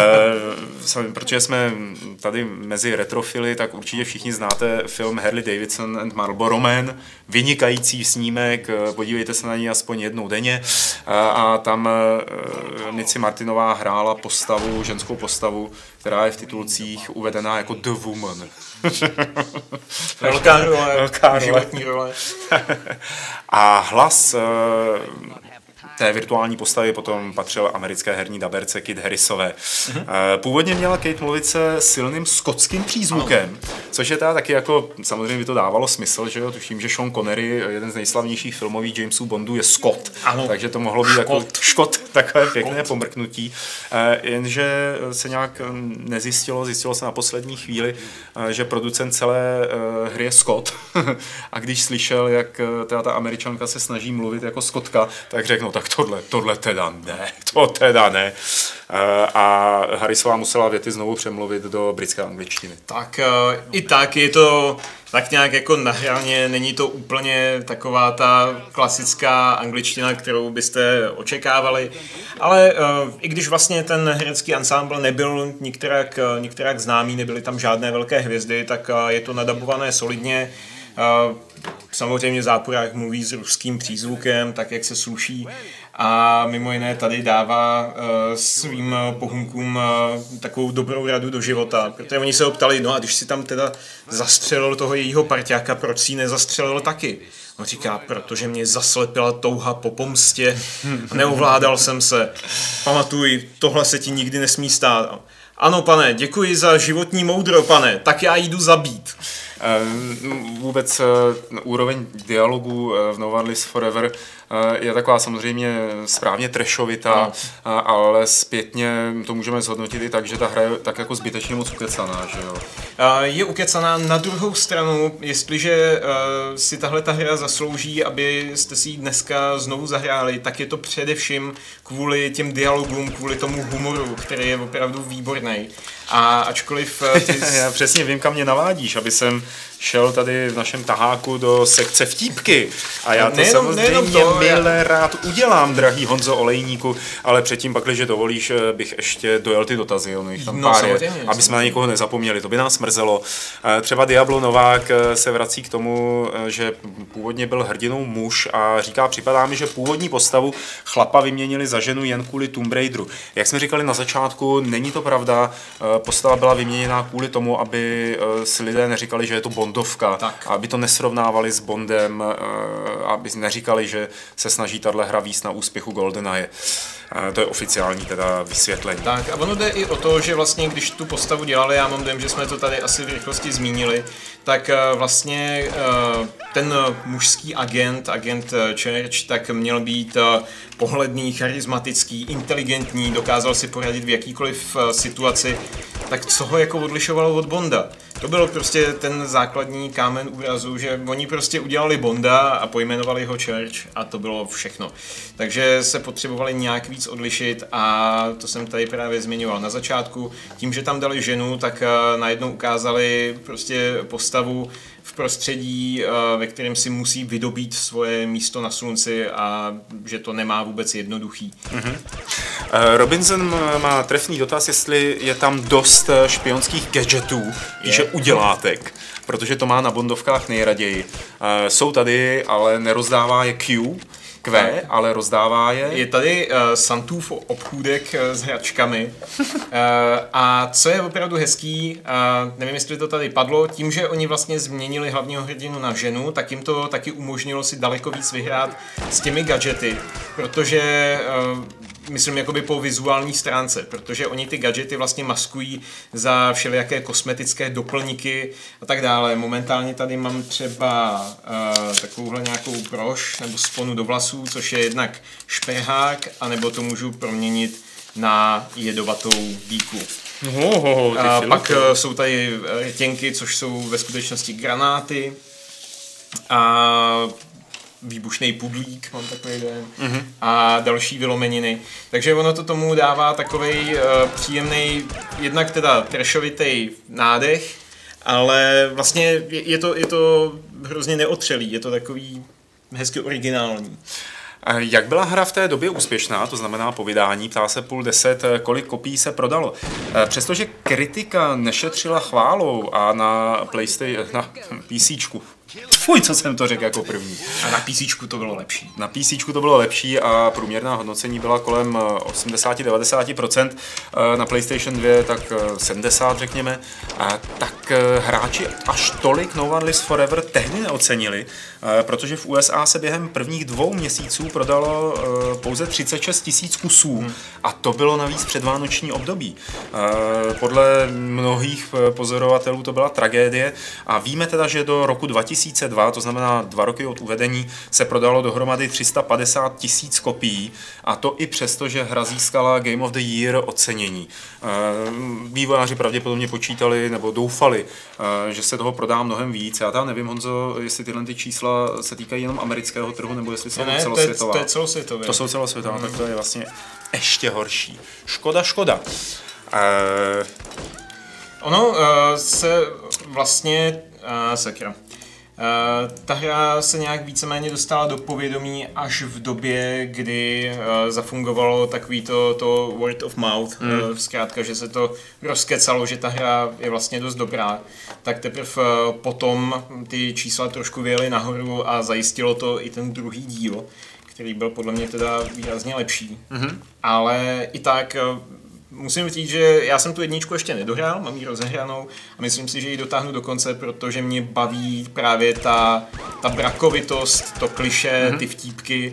E, protože jsme tady mezi retrofily, tak určitě všichni znáte film Harley Davidson and Marlboro Man, vynikající snímek, podívejte se na něj aspoň jednou denně. A, a tam Mitzi Martinová hrála postavu, ženskou postavu, která je v titulcích uvedená jako The Woman. Velká role, velká životní role. A hlas té virtuální postavy potom patřil americké herní daberce Kit Harrisové. Mm-hmm. Původně měla Kate mluvit se silným skotským přízvukem, ano. což je teda taky jako, samozřejmě by to dávalo smysl, že jo, tuším, že Sean Connery, jeden z nejslavnějších filmových Jamesů Bondů, je Scot, ano. takže to mohlo být Škot. jako Škot, takové pěkné Škot. pomrknutí, jenže se nějak nezjistilo, zjistilo se na poslední chvíli, že producent celé hry je Scot a když slyšel, jak teda ta Američanka se snaží mluvit jako Skotka, tak řekl, no tak tohle, tohle teda ne, to teda ne. A Harrisová musela věty znovu přemluvit do britské angličtiny. Tak i tak je to tak nějak jako nahraně, není to úplně taková ta klasická angličtina, kterou byste očekávali, ale i když vlastně ten herecký ansámbl nebyl nikterak, nikterak známý, nebyly tam žádné velké hvězdy, tak je to nadabované solidně. Samozřejmě Záporák mluví s ruským přízvukem, tak jak se sluší, a mimo jiné tady dává uh, svým pohunkům uh, takovou dobrou radu do života, protože oni se ho ptali, no a když si tam teda zastřelil toho jejího parťáka, proč si ji nezastřelil taky? On říká, protože mě zaslepila touha po pomstě, neovládal jsem se, pamatuj, tohle se ti nikdy nesmí stát. Ano, pane, děkuji za životní moudro, pane, tak já jdu zabít. Vůbec úroveň dialogu v No One Lives Forever je taková samozřejmě správně trashovitá, no. Ale zpětně to můžeme zhodnotit i tak, že ta hra je tak jako zbytečně moc ukecaná, že jo? Je ukecaná. Na druhou stranu, jestliže si tahle ta hra zaslouží, abyste si ji dneska znovu zahráli, tak je to především kvůli těm dialogům, kvůli tomu humoru, který je opravdu výborný. A ačkoliv... Ty... Já přesně vím, kam mě navádíš, aby jsem šel tady v našem taháku do sekce vtípky. A já to nejenom, samozřejmě nejenom to, milé já... rád udělám, drahý Honzo Olejníku, ale předtím pak, když dovolíš, bych ještě dojel ty dotazy, ono jich tam no, pár je, aby jsme na někoho nezapomněli, to by nás mrzelo. Třeba Diablo Novák se vrací k tomu, že původně byl hrdinou muž a říká, připadá mi, že původní postavu chlapa vyměnili za ženu jen kvůli Tomb Raideru. Jak jsme říkali na začátku, není to pravda, postava byla vyměněná kvůli tomu, aby si lidé neříkali, že je to Bondovka, tak. Aby to nesrovnávali s Bondem, aby neříkali, že se snaží tato hra víc na úspěchu GoldenEye. To je oficiální teda vysvětlení. Tak a ono jde i o to, že vlastně když tu postavu dělali, já mám dojem, že jsme to tady asi v rychlosti zmínili, tak vlastně ten mužský agent, agent Church, tak měl být pohledný, charismatický, inteligentní, dokázal si poradit v jakýkoliv situaci, tak co ho jako odlišovalo od Bonda? To byl prostě ten základní kámen úrazu, že oni prostě udělali Bonda a pojmenovali ho Church a to bylo všechno. Takže se potřebovali nějak víc odlišit a to jsem tady právě zmiňoval na začátku. Tím, že tam dali ženu, tak najednou ukázali prostě postavu v prostředí, ve kterém si musí vydobít svoje místo na slunci a že to nemá vůbec jednoduchý. Mm-hmm. Robinson má trefný dotaz, jestli je tam dost špionských gadgetů, že udělátek, protože to má na Bondovkách nejraději. Jsou tady, ale nerozdává je Q, Q, ale rozdává je. Je tady uh, Santův obchůdek uh, s hračkami uh, a co je opravdu hezký, uh, nevím, jestli to tady padlo, tím, že oni vlastně změnili hlavního hrdinu na ženu, tak jim to taky umožnilo si daleko víc vyhrát s těmi gadgety, protože uh, myslím jakoby po vizuální stránce, protože oni ty gadgety vlastně maskují za všelijaké kosmetické doplňky a tak dále. Momentálně tady mám třeba uh, takovouhle nějakou brož nebo sponu do vlasů, což je jednak šperhák, anebo to můžu proměnit na jedovatou dýku. Ho, ho, ho, a pak uh, jsou tady rtěnky, což jsou ve skutečnosti granáty a výbušný pudlík, mám takový dojem, mm-hmm. a další vylomeniny. Takže ono to tomu dává takovej uh, příjemný, jednak teda trashovitej nádech, ale vlastně je, je, to, je to hrozně neotřelý, je to takový hezky originální. Jak byla hra v té době úspěšná, to znamená po vydání, ptá se půl deset, kolik kopií se prodalo. Přestože kritika nešetřila chválou a na PlayStation, na PCčku, fuj, co jsem to řekl jako první. A na PCčku to bylo lepší. Na PCčku to bylo lepší a průměrná hodnocení byla kolem osmdesát až devadesát procent, na PlayStation dva tak sedmdesát řekněme. A tak hráči až tolik No One Lives Forever tehdy neocenili, protože v U S A se během prvních dvou měsíců prodalo pouze třicet šest tisíc kusů hmm. a to bylo navíc předvánoční období. Podle mnohých pozorovatelů to byla tragédie a víme teda, že do roku dva tisíce dva, to znamená dva roky od uvedení, se prodalo dohromady tři sta padesát tisíc kopií a to i přesto, že hra získala Game of the Year ocenění. Vývojáři pravděpodobně počítali nebo doufali, že se toho prodá mnohem víc. Já tam nevím, Honzo, jestli tyhle ty čísla se týkají jenom amerického trhu, nebo jestli jsou ne, celosvětová. To je, to je celosvětové. To jsou celosvětová, mm. tak to je vlastně ještě horší. Škoda, škoda. Uh... Ono uh, se vlastně uh, sakra. Uh, ta hra se nějak víceméně dostala do povědomí až v době, kdy uh, zafungovalo takový to, to word of mouth, mm. uh, zkrátka, že se to rozkecalo, že ta hra je vlastně dost dobrá, tak teprve uh, potom ty čísla trošku vyjely nahoru a zajistilo to i ten druhý díl, který byl podle mě teda výrazně lepší, mm-hmm. ale i tak uh, musím říct, že já jsem tu jedničku ještě nedohrál, mám ji rozehranou a myslím si, že ji dotáhnu do konce, protože mě baví právě ta, ta brakovitost, to klišé, mm-hmm. ty vtípky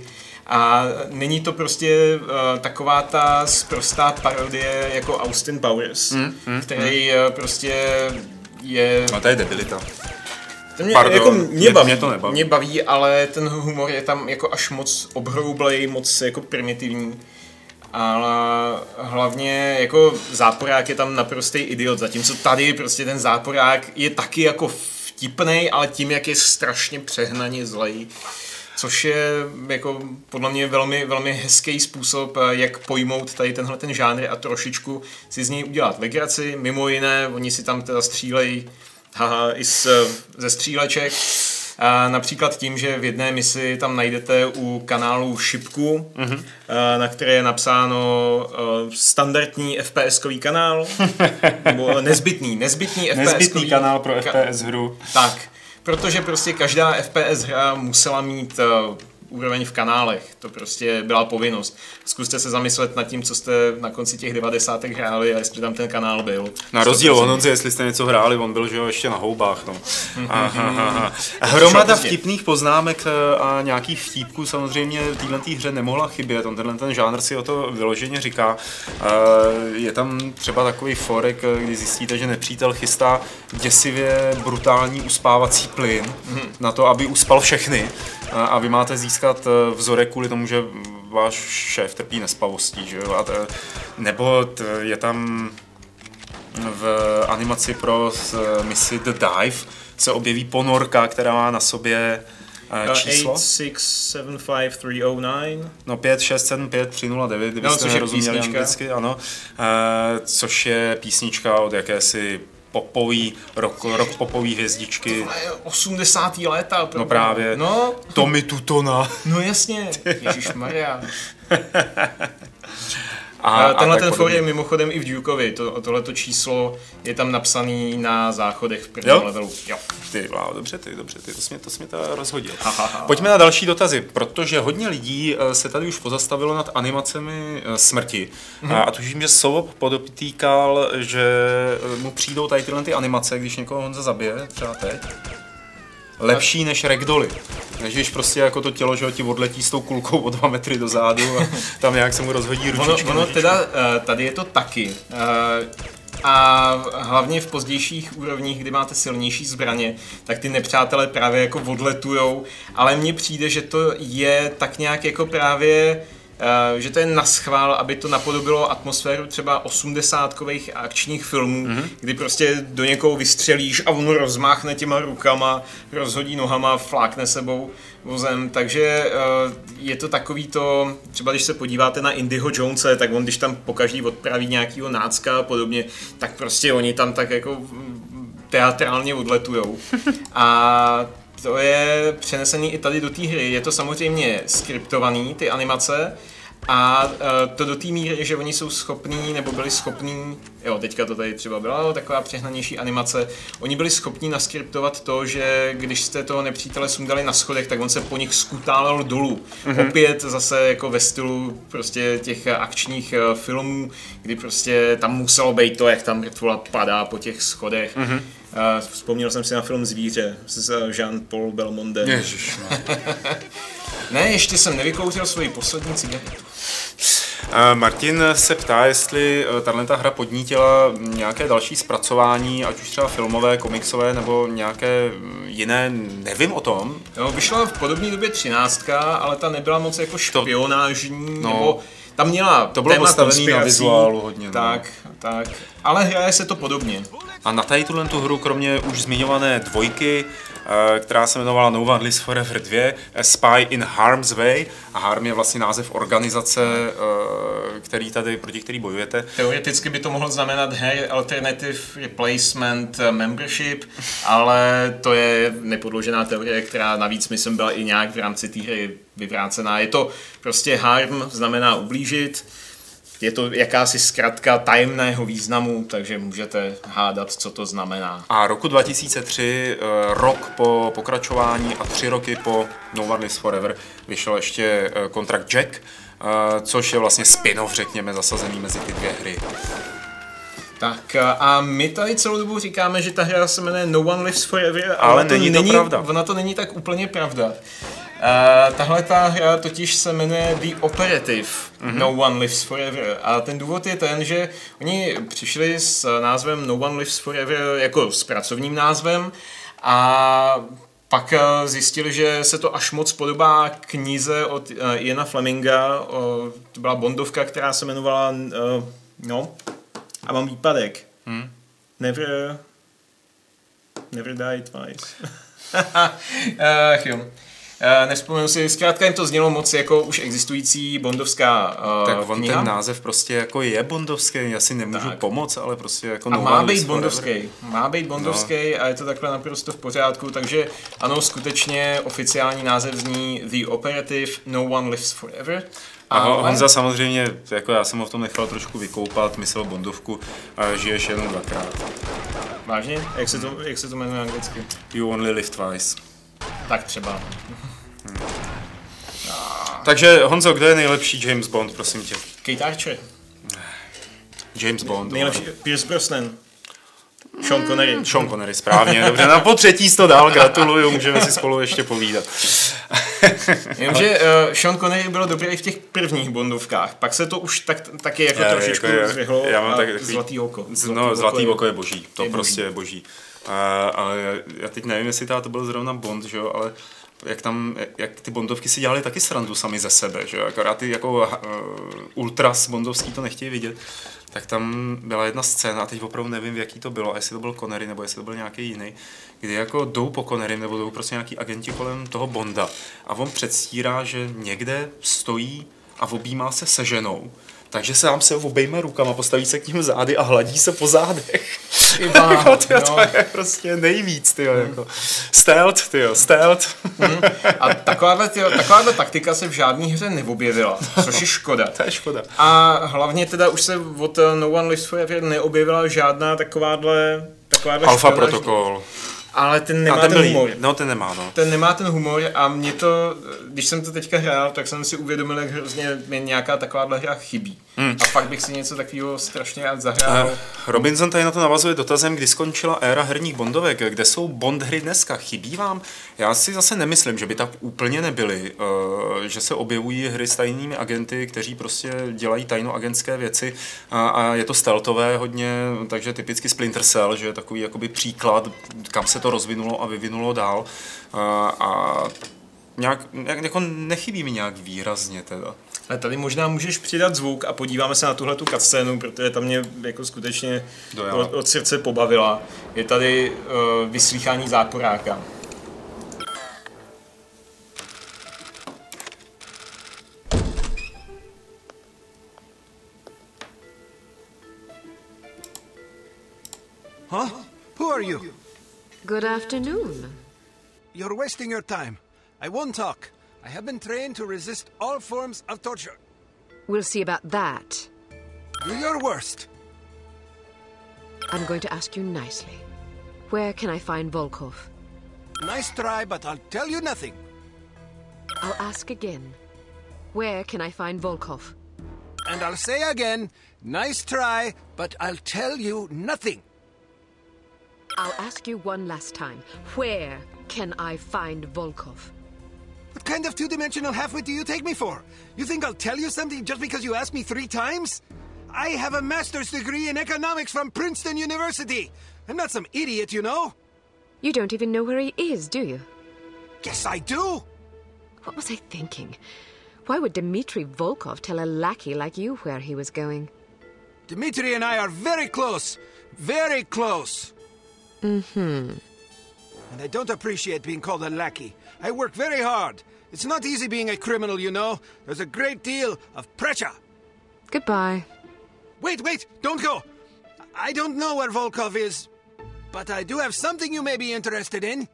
A není to prostě uh, taková ta sprostá parodie jako Austin Powers, mm, mm, který mm. prostě je... A to je debilita. To mě, Pardon, jako mě, baví, mě to nebaví. Mě baví, ale ten humor je tam jako až moc obhroublej, moc jako primitivní. Ale hlavně jako záporák je tam naprostý idiot, zatímco tady prostě ten záporák je taky jako vtipnej, ale tím, jak je strašně přehnaně zlej. Což je jako podle mě velmi, velmi hezký způsob, jak pojmout tady tenhle ten žánr a trošičku si z něj udělat legraci. Mimo jiné, oni si tam teda střílejí haha, i z, ze stříleček. A například tím, že v jedné misi tam najdete u kanálu Šipku, mm-hmm. na které je napsáno standardní FPSkový kanál, nebo nezbytný, nezbytný FPSkový nezbytný kanál pro F P S hru. Tak, protože prostě každá F P S hra musela mít uh, úroveň v kanálech, to prostě byla povinnost. Zkuste se zamyslet nad tím, co jste na konci těch devadesátek hráli a jestli tam ten kanál byl. Na rozdíl od Honzy, jestli jste něco hráli, on byl, že jo, ještě na houbách. No. Aha, aha. Hromada vtipných poznámek a nějakých vtípků samozřejmě v této hře nemohla chybět. On tenhle ten žánr si o to vyloženě říká. Je tam třeba takový forek, kdy zjistíte, že nepřítel chystá děsivě brutální uspávací plyn na to, aby uspal všechny. A vy máte získat vzorek kvůli tomu, že váš šéf trpí nespavostí, že jo? A to, nebo to je tam v animaci pro misi The Dive se objeví ponorka, která má na sobě číslo. osm šest sedm pět tři nula devět. No pět šest sedm pět tři nula devět, kdybyste no, nerozuměli anglicky, ano. E, což je písnička od jakési popový, rock, rock popový hvězdičky. To je osmdesátá léta. No právě. No. Tommy Tutona. No jasně, ježišmarja. A, tenhle a ten for je mimochodem i v Dukeovi, to, tohleto číslo je tam napsaný na záchodech v prvním jo? levelu. Jo. Ty, wow, dobře, ty, dobře, ty, to jsi mě, to jsi mě teda rozhodil. Pojďme na další dotazy, protože hodně lidí se tady už pozastavilo nad animacemi smrti. Mm-hmm. A tuším, že Sovob podotýkal, že mu přijdou tady tyhle ty animace, když někoho Honza zabije, třeba teď. Lepší než ragdolly. Než když prostě jako to tělo, že ho ti odletí s tou kulkou o dva metry do zádu a tam nějak se mu rozhodí ručičku. Ono, ono teda, tady je to taky. A hlavně v pozdějších úrovních, kdy máte silnější zbraně, tak ty nepřátelé právě jako odletujou, ale mně přijde, že to je tak nějak jako právě Uh, že to je naschvál, aby to napodobilo atmosféru třeba osmdesátkových akčních filmů, mm-hmm. kdy prostě do někoho vystřelíš a on rozmáchne těma rukama, rozhodí nohama, flákne sebou vozem, takže uh, je to takový to, třeba když se podíváte na Indyho Jonese, tak on když tam pokaždý odpraví nějakýho nácka a podobně, tak prostě oni tam tak jako teatrálně odletujou. A to je přenesený i tady do té hry. Je to samozřejmě skriptovaný, ty animace, a to do té míry, že oni jsou schopní, nebo byli schopní, jo, teďka to tady třeba byla taková přehnanější animace, oni byli schopní naskriptovat to, že když jste toho nepřítele sundali na schodech, tak on se po nich skutálel dolů. Mm-hmm. Opět zase jako ve stylu prostě těch akčních filmů, kdy prostě tam muselo být to, jak tam mrtvola padá po těch schodech. Mm-hmm. Uh, vzpomněl jsem si na film Zvíře s Jean-Paul Belmondem. Ježiš, no. Ne, ještě jsem nevykouřil svoji poslední cigaretu. Uh, Martin se ptá, jestli uh, tato hra podnítila nějaké další zpracování, ať už třeba filmové, komiksové nebo nějaké jiné, nevím o tom. No, vyšla v podobné době třináctka, ale ta nebyla moc jako špionážní, no. nebo tam měla to bylo postavený na vizuálu hodně. Tak, no. tak, ale hraje se to podobně. A na tady tuhle tu hru, kromě už zmiňované dvojky, která se jmenovala No One Lives Forever dva, A Spy in Harm's Way, a Harm je vlastně název organizace, který tady, proti který bojujete. Teoreticky by to mohlo znamenat Her Alternative Replacement Membership, ale to je nepodložená teorie, která navíc myslím byla i nějak v rámci té hry vyvrácená. Je to prostě Harm, znamená ublížit. Je to jakási zkratka tajemného významu, takže můžete hádat, co to znamená. A roku dva tisíce tři, rok po pokračování a tři roky po No One Lives Forever, vyšel ještě Kontrakt Jack, což je vlastně spin-off, řekněme, zasazený mezi ty dvě hry. Tak a my tady celou dobu říkáme, že ta hra se jmenuje No One Lives Forever, ale, ale to není to není, pravda. Ona to není tak úplně pravda. Uh, tahle ta hra totiž se jmenuje The Operative, mm-hmm. No One Lives Forever. A ten důvod je ten, že oni přišli s názvem No One Lives Forever jako s pracovním názvem a pak zjistili, že se to až moc podobá knize od uh, Iana Fleminga. Uh, to byla bondovka, která se jmenovala uh, no, a mám výpadek. Hmm. Never Never Die Twice. Ach jo. Uh, nevzpomenu si, zkrátka jim to znělo moc jako už existující bondovská uh, tak on kniha. Ten název prostě jako je bondovský, já si nemůžu tak. pomoct, ale prostě jako a má být bondovský, má být bondovský no. A je to takhle naprosto v pořádku, takže ano, skutečně oficiální název zní The Operative No One Lives Forever. A ale... Honza samozřejmě, jako já jsem ho v tom nechal trošku vykoupat, myslel bondovku, a žiješ jenom dvakrát. Vážně? Jak se to, jak se to jmenuje anglicky? You only live twice. Tak třeba. Hmm. Takže Honzo, kdo je nejlepší James Bond, prosím tě? Kate Archer. James Bond. Nejlepší Pierce Brosnan. Sean Connery. Sean Connery, správně, dobře. No po třetí jsi to dál, gratuluju, můžeme si spolu ještě povídat. Jenomže uh, Sean Connery byl dobrý i v těch prvních bondovkách, pak se to už tak, taky jako já, trošičku jako zvyhlo já mám a tak, Zlatý oko. Zlatý no, Zlatý oko je boží, to je prostě boží. je boží. A, ale já teď nevím, jestli to byl zrovna Bond, že jo, ale jak tam, jak ty bondovky si dělali taky srandu sami ze sebe, že jo, akorát ty jako uh, ultras bondovský to nechtějí vidět, tak tam byla jedna scéna, a teď opravdu nevím, v jaký to bylo, a jestli to byl Connery, nebo jestli to byl nějaký jiný, kdy jako jdou po Connerym, nebo jdou prostě nějaký agenti kolem toho Bonda a on předstírá, že někde stojí a objímá se se ženou, takže se nám se obejme rukama, postaví se k tím zády a hladí se po zádech. Iba, jako, tyjo, no. To je prostě nejvíc, tyjo, jako. Stealth, tyjo, stealth. Mm. A takováhle, tyjo, takováhle taktika se v žádné hře neobjevila, což je škoda. To je škoda. A hlavně teda už se od No One Lives Forever neobjevila žádná takováhle, takováhle Alpha Protocol. Ale ten nemá ten, ten humor. No, ten nemá, no. Ten nemá ten humor a mě to, když jsem to teďka hrál, tak jsem si uvědomil, jak hrozně mě nějaká takováhle hra chybí. Hmm. A fakt bych si něco takového strašně rád zahrál. Uh, Robinson tady na to navazuje dotazem, kdy skončila éra herních bondovek. Kde jsou Bond hry dneska? Chybí vám? Já si zase nemyslím, že by tak úplně nebyly. Uh, že se objevují hry s tajnými agenty, kteří prostě dělají tajnoagentské věci a, a je to stealthové hodně, takže typicky Splinter Cell, že je takový jakoby příklad, kam se to rozvinulo a vyvinulo dál. Uh, a nějak, jako nechybí mi nějak výrazně teda. Ale tady možná můžeš přidat zvuk a podíváme se na tuhletu cutscénu, protože ta mě jako skutečně od, od srdce pobavila. Je tady uh, vyslýchání záporáka. Huh? Who are you? Good afternoon. You're wasting your time. I won't talk. I have been trained to resist all forms of torture. We'll see about that. Do your worst. I'm going to ask you nicely. Where can I find Volkov? Nice try, but I'll tell you nothing. I'll ask again. Where can I find Volkov? And I'll say again, nice try, but I'll tell you nothing. I'll ask you one last time. Where can I find Volkov? What kind of two-dimensional halfwit do you take me for? You think I'll tell you something just because you asked me three times? I have a master's degree in economics from Princeton University. I'm not some idiot, you know? You don't even know where he is, do you? Yes, I do! What was I thinking? Why would Dmitri Volkov tell a lackey like you where he was going? Dmitri and I are very close. Very close. Mm-hmm. And I don't appreciate being called a lackey. I work very hard. It's not easy being a criminal, you know. There's a great deal of pressure. Goodbye. Wait, wait, don't go. I don't know where Volkov is, but I do have something you may be interested in.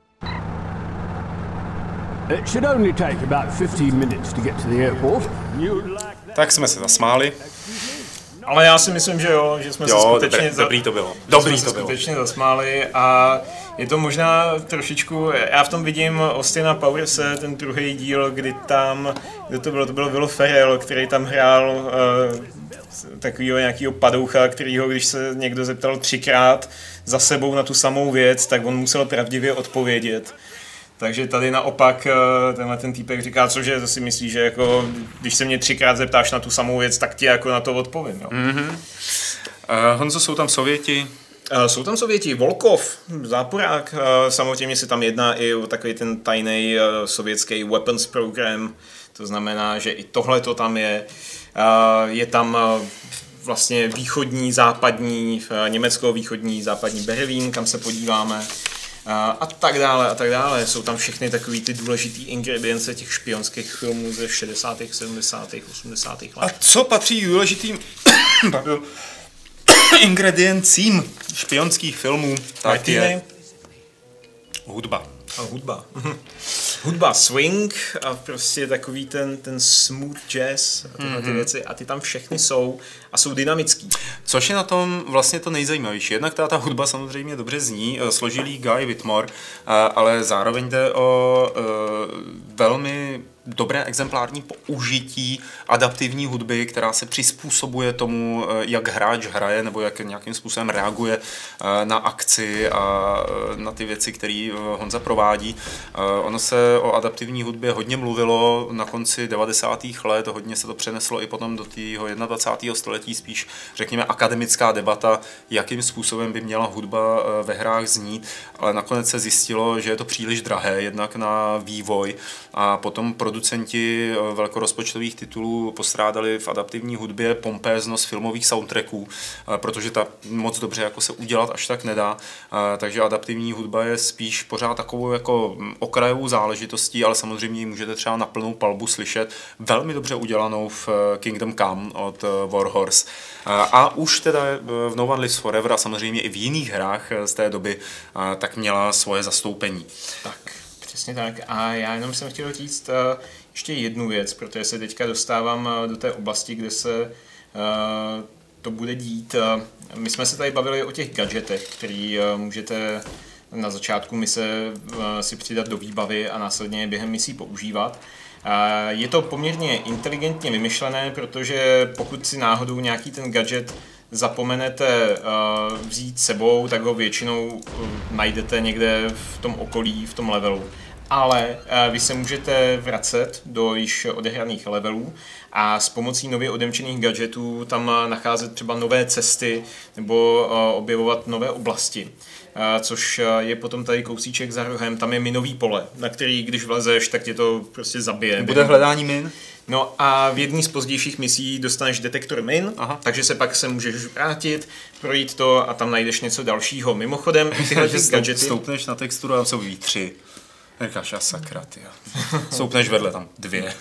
It should only take about fifteen minutes to get to the airport. Tak jsme se zasmáli. Ale já si myslím, že jo, že jsme jo, se skutečně dobrý, za... dobrý to bylo. Dobrý jsme to se bylo. skutečně zasmáli a je to možná trošičku, já v tom vidím Austina Powerse, ten druhý díl, kdy tam, kdo to bylo, to byl Will Ferrell, který tam hrál uh, takovýho nějakýho padoucha, kterýho, když se někdo zeptal třikrát za sebou na tu samou věc, tak on musel pravdivě odpovědět. Takže tady naopak tenhle ten týpek říká, cože, to si myslí, že jako, když se mě třikrát zeptáš na tu samou věc, tak ti jako na to odpovím. Jo. Mm-hmm. Uh, Honzo, jsou tam Sověti? Uh, jsou tam Sověti, Volkov, záporák, uh, samozřejmě se tam jedná i o takový ten tajný uh, sovětský weapons program, to znamená, že i tohle to tam je. Uh, je tam uh, vlastně východní, západní, uh, Německo, východní, západní Berlín, kam se podíváme. A tak dále, a tak dále. Jsou tam všechny takový ty důležitý ingredience těch špionských filmů ze šedesátých, sedmdesátých, osmdesátých let. A co patří důležitým ingrediencím špionských filmů? Tak je hudba. A hudba. Hudba swing a prostě takový ten, ten smooth jazz a tyhle mm-hmm. ty věci a ty tam všechny jsou a jsou dynamický. Což je na tom vlastně to nejzajímavější. Jednak ta, ta hudba samozřejmě dobře zní, složilý Guy Whitmore, ale zároveň jde o velmi dobré exemplární použití adaptivní hudby, která se přizpůsobuje tomu, jak hráč hraje nebo jak nějakým způsobem reaguje na akci a na ty věci, které Honza provádí. Ono se o adaptivní hudbě hodně mluvilo na konci devadesátých let, hodně se to přeneslo i potom do tého dvacátého prvního století, spíš řekněme akademická debata, jakým způsobem by měla hudba ve hrách znít, ale nakonec se zjistilo, že je to příliš drahé jednak na vývoj a potom producenti velkorozpočtových titulů postrádali v adaptivní hudbě pompéznost filmových soundtracků, protože ta moc dobře jako se udělat až tak nedá, takže adaptivní hudba je spíš pořád takovou jako okrajovou záležitostí, ale samozřejmě ji můžete třeba na plnou palbu slyšet velmi dobře udělanou v Kingdom Come od Warhorse. A už teda v No One Lives Forever a samozřejmě i v jiných hrách z té doby tak měla svoje zastoupení. Tak, přesně tak. A já jenom jsem chtěl říct ještě jednu věc, protože se teďka dostávám do té oblasti, kde se to bude dít. My jsme se tady bavili o těch gadgetech, který můžete na začátku mise si přidat do výbavy a následně během misí používat. Je to poměrně inteligentně vymyšlené, protože pokud si náhodou nějaký ten gadget zapomenete vzít sebou, tak ho většinou najdete někde v tom okolí, v tom levelu. Ale vy se můžete vracet do již odehraných levelů a s pomocí nově odemčených gadgetů tam nacházet třeba nové cesty nebo objevovat nové oblasti. Což je potom tady kousíček za rohem, tam je minový pole, na který když vlezeš, tak tě to prostě zabije. Bude hledání min? No a v jedné z pozdějších misí dostaneš detektor min, aha, takže se pak se můžeš vrátit, projít to a tam najdeš něco dalšího. Mimochodem, tyhle ty gadgety... Stoupneš na texturu a tam jsou vítři. Říkáš, a sakra, tyjo. Stoupneš vedle, tam dvě.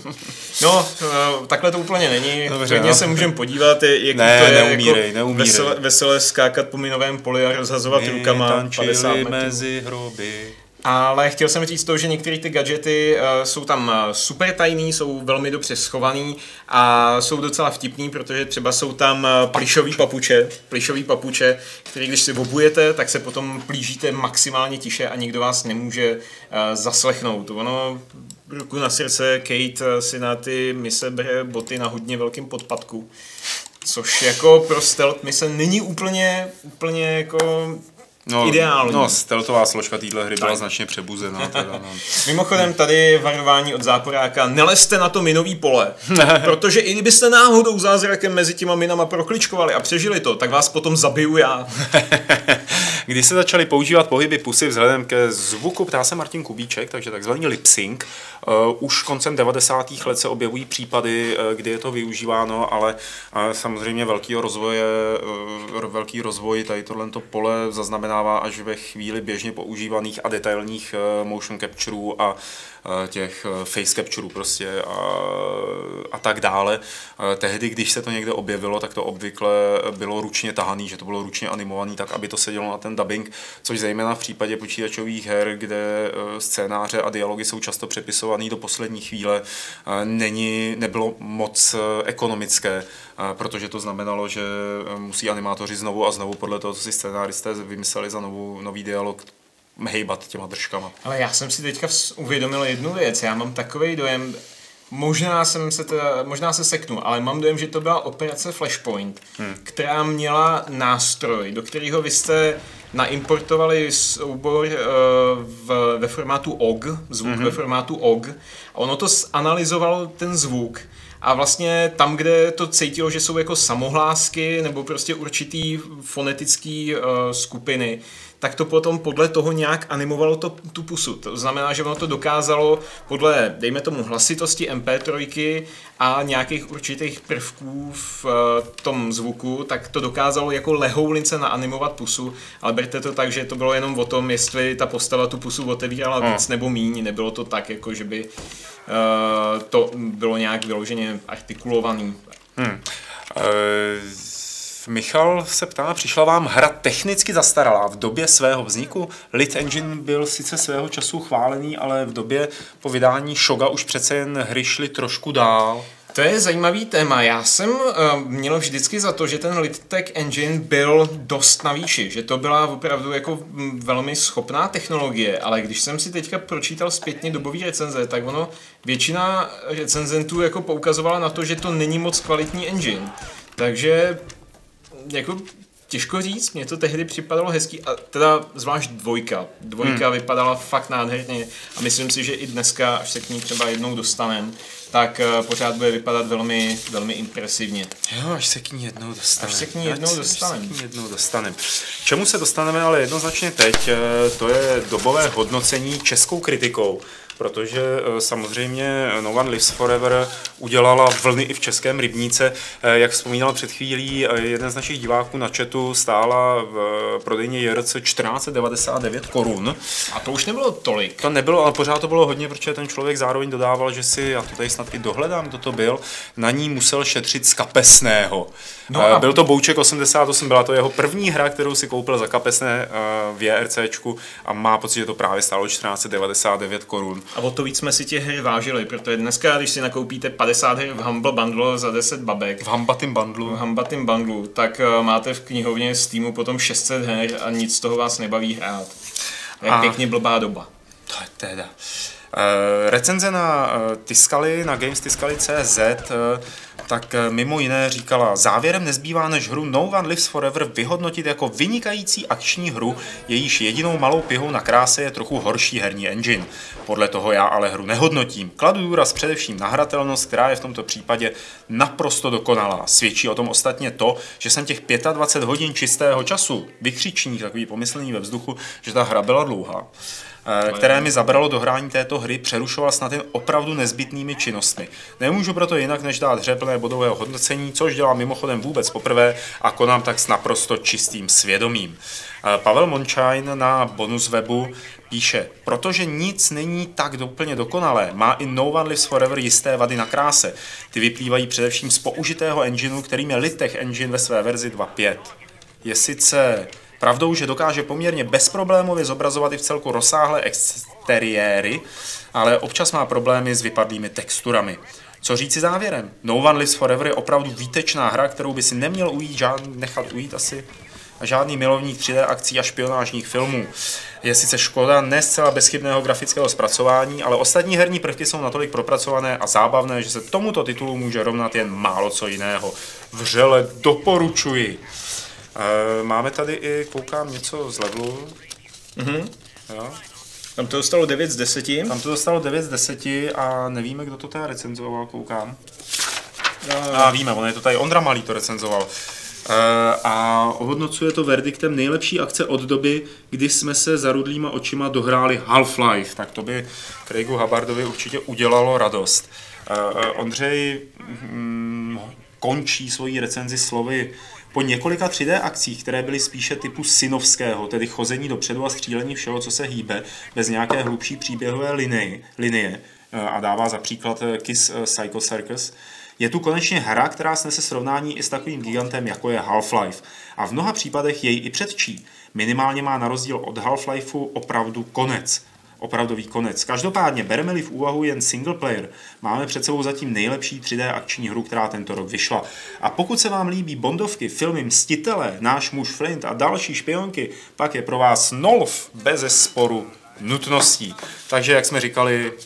No, takhle to úplně není. Dobře, no. Se můžeme podívat, jaký ne, to je neumírej, jako neumírej. Vesele, vesele skákat po minovém poli a rozhazovat My rukama padesát metrů. Mezi hroby. Ale chtěl jsem říct to, že některé ty gadgety uh, jsou tam super tajný, jsou velmi dobře schovaný a jsou docela vtipný, protože třeba jsou tam plišový papuče, plišový papuče, který když si obujete, tak se potom plížíte maximálně tiše a nikdo vás nemůže uh, zaslechnout. Ono, ruku na srdce, Kate si na ty mise bere boty na hodně velkým podpadku, což jako pro stealth mise není úplně, úplně jako... No, ideální. No, stealthová složka téhle hry byla tak značně přebuzená. Teda, no. Mimochodem tady varování od záporáka, nelezte na to minový pole, protože i kdybyste náhodou zázrakem mezi těma minama prokličkovali a přežili to, tak vás potom zabiju já. Když se začaly používat pohyby pusy vzhledem ke zvuku, ptá se Martin Kubíček, takže takzvaný lip-sync. Uh, už koncem devadesátých let se objevují případy, uh, kdy je to využíváno, ale uh, samozřejmě velký rozvoj, uh, velký rozvoj tady tohleto pole zaznamenává až ve chvíli běžně používaných a detailních uh, motion captureů a těch face captureů prostě a, a tak dále. Tehdy, když se to někde objevilo, tak to obvykle bylo ručně tahaný, že to bylo ručně animovaný, tak aby to sedělo na ten dubbing, což zejména v případě počítačových her, kde scénáře a dialogy jsou často přepisovaný do poslední chvíle, není, nebylo moc ekonomické, protože to znamenalo, že musí animátoři znovu a znovu podle toho, co si scénáristé vymysleli za novou, nový dialog, hejbat těma držkama. Ale já jsem si teďka uvědomil jednu věc. Já mám takovej dojem, Možná jsem se teda, možná se seknu, ale mám dojem, že to byla operace Flashpoint, hmm. která měla nástroj, do kterého vy jste naimportovali soubor uh, v, ve formátu O G, zvuk mm-hmm. ve formátu O G, a ono to analyzovalo ten zvuk a vlastně tam, kde to cítilo, že jsou jako samohlásky nebo prostě určitý fonetický uh, skupiny, tak to potom podle toho nějak animovalo to, tu pusu. To znamená, že ono to dokázalo podle, dejme tomu, hlasitosti em pé tři a nějakých určitých prvků v uh, tom zvuku, tak to dokázalo jako lehoulince naanimovat pusu, ale berte to tak, že to bylo jenom o tom, jestli ta postava tu pusu otevírala hmm. víc nebo míň. Nebylo to tak, jako že by uh, to bylo nějak vyloženě artikulovaný. Hmm. Uh... Michal se ptá, přišla vám hra technicky zastaralá v době svého vzniku? Lit Engine byl sice svého času chválený, ale v době po vydání Shoga už přece jen hry šly trošku dál. To je zajímavý téma. Já jsem uh, měl vždycky za to, že ten Littech Engine byl dost na výši, že to byla opravdu jako velmi schopná technologie, ale když jsem si teďka pročítal zpětně dobový recenze, tak ono většina recenzentů jako poukazovala na to, že to není moc kvalitní engine. Takže jako těžko říct, mně to tehdy připadalo hezký, a teda zvlášť dvojka. Dvojka hmm. vypadala fakt nádherně a myslím si, že i dneska, až se k ní třeba jednou dostanem, tak uh, pořád bude vypadat velmi, velmi impresivně. Jo, až se k ní jednou dostaneme. Až se k ní jednou dostaneme. jednou dostaneme. Čemu se dostaneme ale jednoznačně teď, to je dobové hodnocení českou kritikou. Protože samozřejmě No One Lives Forever udělala vlny i v českém rybníce. Jak vzpomínal před chvílí, jeden z našich diváků na chatu stála v prodejně J R C čtrnáct devadesát devět korun. A to už nebylo tolik. To nebylo, ale pořád to bylo hodně, protože ten člověk zároveň dodával, že si, já to tady snad i dohledám, kdo to byl, na ní musel šetřit z kapesného. No a... Byl to Bouček osmdesát osm, byla to jeho první hra, kterou si koupil za kapesné v JRCčku a má pocit, že to právě stálo čtrnáct devadesát devět korun. A o to víc jsme si těch her vážili, protože dneska, když si nakoupíte padesát her v Humble Bundle za deset babek, v Hambatým bundlu, v Hambatým bundlu, tak uh, máte v knihovně Steamu potom šest set her a nic z toho vás nebaví hrát. Jak a... pěkně blbá doba. To je teda. Uh, recenze na uh, Tiskali, na Games Tiskali tečka cé zet, uh, tak uh, mimo jiné říkala, závěrem nezbývá než hru No One Lives Forever vyhodnotit jako vynikající akční hru, jejíž jedinou malou pihou na kráse je trochu horší herní engine. Podle toho já ale hru nehodnotím. Kladu důraz především na hratelnost, která je v tomto případě naprosto dokonalá. Svědčí o tom ostatně to, že jsem těch dvacet pět hodin čistého času, vykřičník, takový pomyslný ve vzduchu, že ta hra byla dlouhá, které mi zabralo dohrání této hry, přerušoval snad jen opravdu nezbytnými činnostmi. Nemůžu proto jinak než dát hře plné bodového hodnocení, což dělám mimochodem vůbec poprvé a konám tak s naprosto čistým svědomím. Pavel Mončajn na bonus webu píše, protože nic není tak úplně dokonalé, má i No One Lives Forever jisté vady na kráse. Ty vyplývají především z použitého engineu, kterým je Littech Engine ve své verzi dva tečka pět. Je sice pravdou, že dokáže poměrně bezproblémově zobrazovat i v celku rozsáhlé exteriéry, ale občas má problémy s vypadlými texturami. Co říci závěrem? No One Lives Forever je opravdu výtečná hra, kterou by si neměl ujít, žád, nechat ujít asi žádný milovník tři dé akcí a špionážních filmů. Je sice škoda ne zcela bezchybného grafického zpracování, ale ostatní herní prvky jsou natolik propracované a zábavné, že se tomuto titulu může rovnat jen málo co jiného. Vřele doporučuji. Máme tady i, koukám, něco z levelu. Mm-hmm. Jo. Tam to dostalo devět z deseti. Tam to dostalo devět z deseti a nevíme, kdo to teda recenzoval, koukám. No, a víme, on je to tady, Ondra Malý to recenzoval. A ohodnocuje to verdiktem nejlepší akce od doby, kdy jsme se zarudlýma očima dohráli Half-Life. Tak to by Craigu Hubbardovi určitě udělalo radost. Ondřej mm, končí svoji recenzi slovy: po několika tři dé akcích, které byly spíše typu synovského, tedy chození dopředu a střílení všeho, co se hýbe, bez nějaké hlubší příběhové linie, linie a dává za příklad Kiss Psycho Circus, je tu konečně hra, která snese srovnání i s takovým gigantem, jako je Half-Life. A v mnoha případech jej i předčí. Minimálně má na rozdíl od Half-Lifeu opravdu konec. Opravdový konec. Každopádně, bereme-li v úvahu jen single player, máme před sebou zatím nejlepší tři dé akční hru, která tento rok vyšla. A pokud se vám líbí bondovky, filmy Mstitelé, Náš muž Flint a další špionky, pak je pro vás Nolf bezesporu nutností. Takže, jak jsme říkali,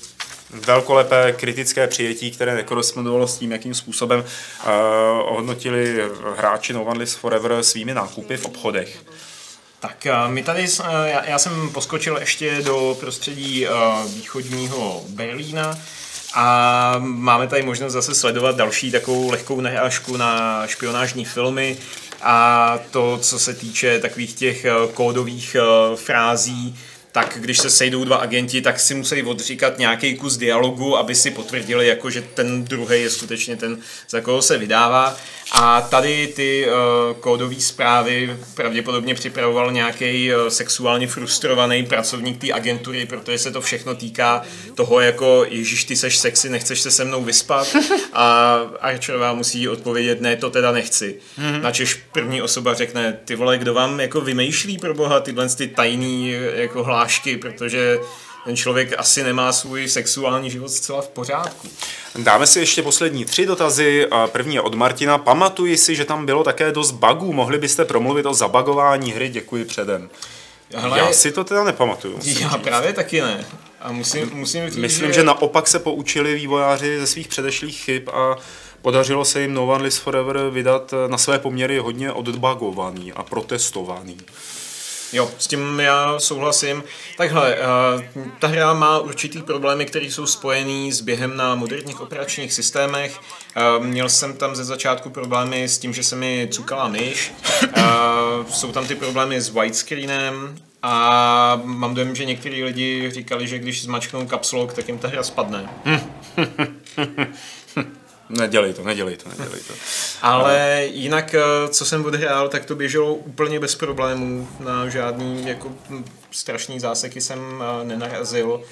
velkolepé kritické přijetí, které nekorespondovalo s tím, jakým způsobem uh, ohodnotili hráči No One Lives Forever svými nákupy v obchodech. Tak my tady, já, já jsem poskočil ještě do prostředí uh, východního Berlína a máme tady možnost zase sledovat další takovou lehkou narážku na špionážní filmy a to, co se týče takových těch uh, kódových uh, frází, tak když se sejdou dva agenti, tak si musí odříkat nějaký kus dialogu, aby si potvrdili, jako, že ten druhý je skutečně ten, za koho se vydává. A tady ty uh, kódové zprávy pravděpodobně připravoval nějaký uh, sexuálně frustrovaný pracovník té agentury, protože se to všechno týká toho, jako Ježíš, ty seš sexy, nechceš se se mnou vyspat? A Archerová musí odpovědět, ne, to teda nechci. Mm-hmm. Načež první osoba řekne, ty vole, kdo vám jako vymýšlí pro boha tyhle ty tajný jako hlášky, protože ten člověk asi nemá svůj sexuální život zcela v pořádku. Dáme si ještě poslední tři dotazy. První je od Martina. Pamatuji si, že tam bylo také dost bugů. Mohli byste promluvit o zabagování hry? Děkuji předem. Hele, já si to teda nepamatuju. Já říct. Právě taky ne. A musím, musím říct, Myslím, že... že naopak se poučili vývojáři ze svých předešlých chyb a podařilo se jim No One Lives Forever vydat na své poměry hodně odbugovaný a protestovaný. Jo, s tím já souhlasím. Takhle, ta hra má určitý problémy, které jsou spojený s během na moderních operačních systémech. Měl jsem tam ze začátku problémy s tím, že se mi cukala myš. Jsou tam ty problémy s widescreenem a mám dojem, že některý lidi říkali, že když zmačknou caps lock, tak jim ta hra spadne. Nedělej to, nedělej to, nedělej to. Ale jinak, co jsem odhrál, tak to běželo úplně bez problémů. Na žádný jako strašný záseky jsem nenarazil.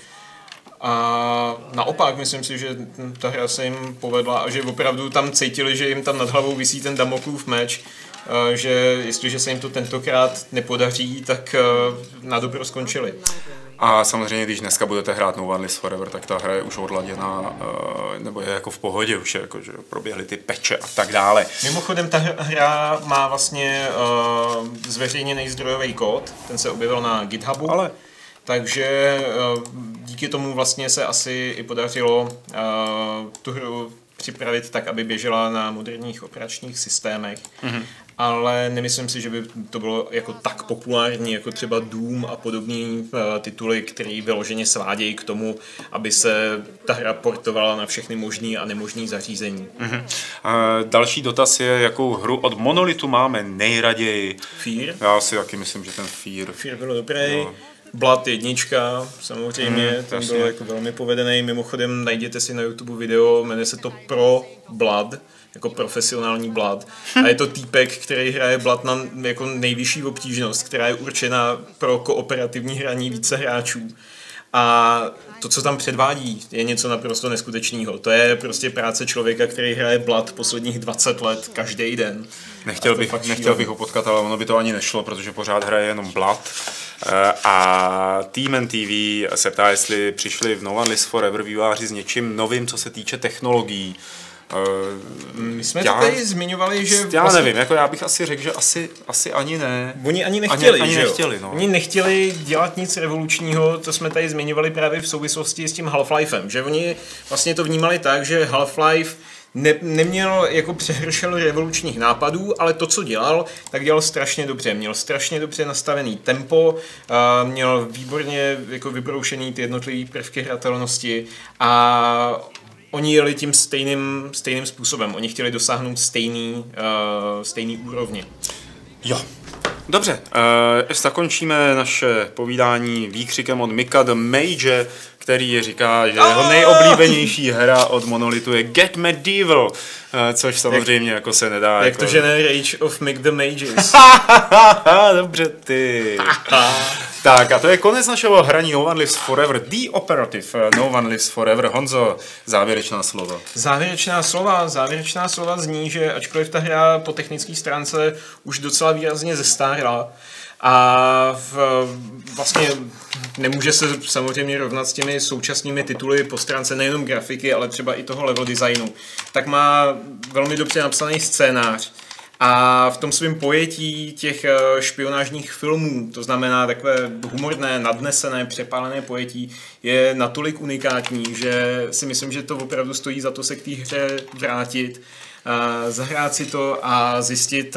A naopak, myslím si, že ta hra se jim povedla a že opravdu tam cítili, že jim tam nad hlavou visí ten Damoklův meč, že jestliže se jim to tentokrát nepodaří, tak na dobro skončili. A samozřejmě, když dneska budete hrát No One Lives Forever, tak ta hra je už odladěná, nebo je jako v pohodě, už je jako, že proběhly ty peče a tak dále. Mimochodem, ta hra má vlastně uh, zveřejněný zdrojový kód, ten se objevil na GitHubu. Ale... Takže uh, díky tomu vlastně se asi i podařilo uh, tu hru připravit tak, aby běžela na moderních operačních systémech. Mm-hmm. Ale nemyslím si, že by to bylo jako tak populární, jako třeba Doom a podobný uh, tituly, které vyloženě svádějí k tomu, aby se ta hra portovala na všechny možný a nemožný zařízení. Mm-hmm. Uh, další dotaz je, jakou hru od Monolitu máme nejraději? Fear. Já si taky myslím, že ten Fear. Fear byl dobrý. No. Blood jednička, samozřejmě, mm, ten byl jako velmi povedený. Mimochodem najděte si na YouTube video, jmenuje se to Pro Blood, jako profesionální Blood. A je to týpek, který hraje Blood na jako nejvyšší obtížnost, která je určena pro kooperativní hraní více hráčů. A to, co tam předvádí, je něco naprosto neskutečného. To je prostě práce člověka, který hraje Blood posledních dvacet let, každý den. Nechtěl bych, nechtěl bych ho potkat, ale ono by to ani nešlo, protože pořád hraje jenom Blood. A T M T V se ptá, jestli přišli v No One Lives Forever vývojáři s něčím novým, co se týče technologií. My jsme já, tady zmiňovali, že... Já vlastně... nevím, jako já bych asi řekl, že asi, asi ani ne. Oni ani nechtěli, ani, že ani jo? nechtěli, no. Oni nechtěli dělat nic revolučního, to jsme tady zmiňovali právě v souvislosti s tím Half-Lifem, že oni vlastně to vnímali tak, že Half-Life ne, neměl jako přehršel revolučních nápadů, ale to, co dělal, tak dělal strašně dobře. Měl strašně dobře nastavený tempo, uh, měl výborně jako vybroušený ty jednotlivé prvky hratelnosti a oni jeli tím stejným, stejným způsobem. Oni chtěli dosáhnout stejný, uh, stejný úrovně. Jo. Dobře, uh, zakončíme naše povídání výkřikem od Mika the Mage, který říká, že jeho nejoblíbenější hra od Monolitu je Get Medieval, uh, což samozřejmě jak, jako se nedá. Jak jako... to, že ne Rage of Mick the Mages. Dobře ty. Tak a to je konec našeho hraní No One Lives Forever, The Operative No One Lives Forever. Honzo, závěrečná slova. Závěrečná slova, závěrečná slova zní, že ačkoliv ta hra po technické stránce už docela výrazně zestárla a v, vlastně nemůže se samozřejmě rovnat s těmi současnými tituly po stránce nejenom grafiky, ale třeba i toho level designu, tak má velmi dobře napsaný scénář. A v tom svém pojetí těch špionážních filmů, to znamená takové humorné, nadnesené, přepálené pojetí, je natolik unikátní, že si myslím, že to opravdu stojí za to se k té hře vrátit, zahrát si to a zjistit,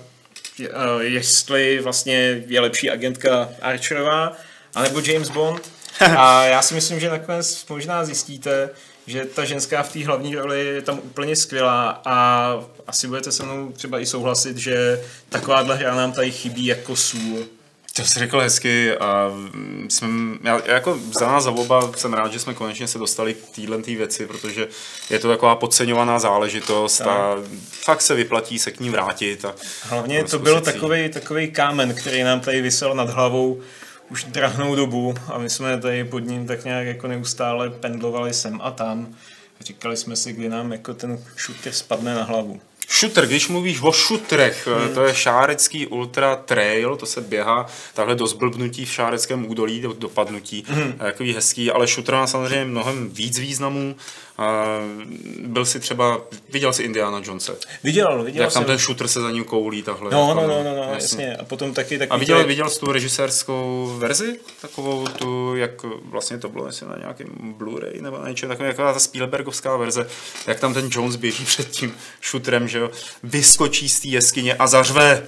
jestli vlastně je lepší agentka Archerová, anebo James Bond. A já si myslím, že nakonec možná zjistíte, že ta ženská v té hlavní roli je tam úplně skvělá a asi budete se mnou třeba i souhlasit, že takováhle hra nám tady chybí jako sůl. To jsi řekl hezky a jsem, já, jako za nás za oba jsem rád, že jsme konečně se dostali k téhle věci, protože je to taková podceňovaná záležitost a, a fakt se vyplatí se k ní vrátit. A hlavně to byl takovej, takovej kámen, který nám tady visel nad hlavou už drahnou dobu a my jsme tady pod ním tak nějak jako neustále pendlovali sem a tam. Říkali jsme si, kdy nám jako ten shooter spadne na hlavu. Shooter, když mluvíš o shooterech, hmm. to je šárecký ultra trail, to se běhá takhle do zblbnutí v šáreckém údolí, do dopadnutí, hmm. takový hezký, ale shooter má samozřejmě mnohem víc významů. Uh, byl jsi třeba, viděl jsi Indiana Jonese? Viděl, viděl Jak jsem. tam ten shooter se za ním koulí takhle. No, jako, no, no, no, no, jasně. jasně. A potom taky taky. A viděl, tady... viděl jsi tu režisérskou verzi? Takovou tu, jak vlastně to bylo jestli na nějakém Blu-ray nebo na něčem takovém, jaká ta Spielbergovská verze, jak tam ten Jones běží před tím shooterem, že jo, vyskočí z té jeskyně a zařve.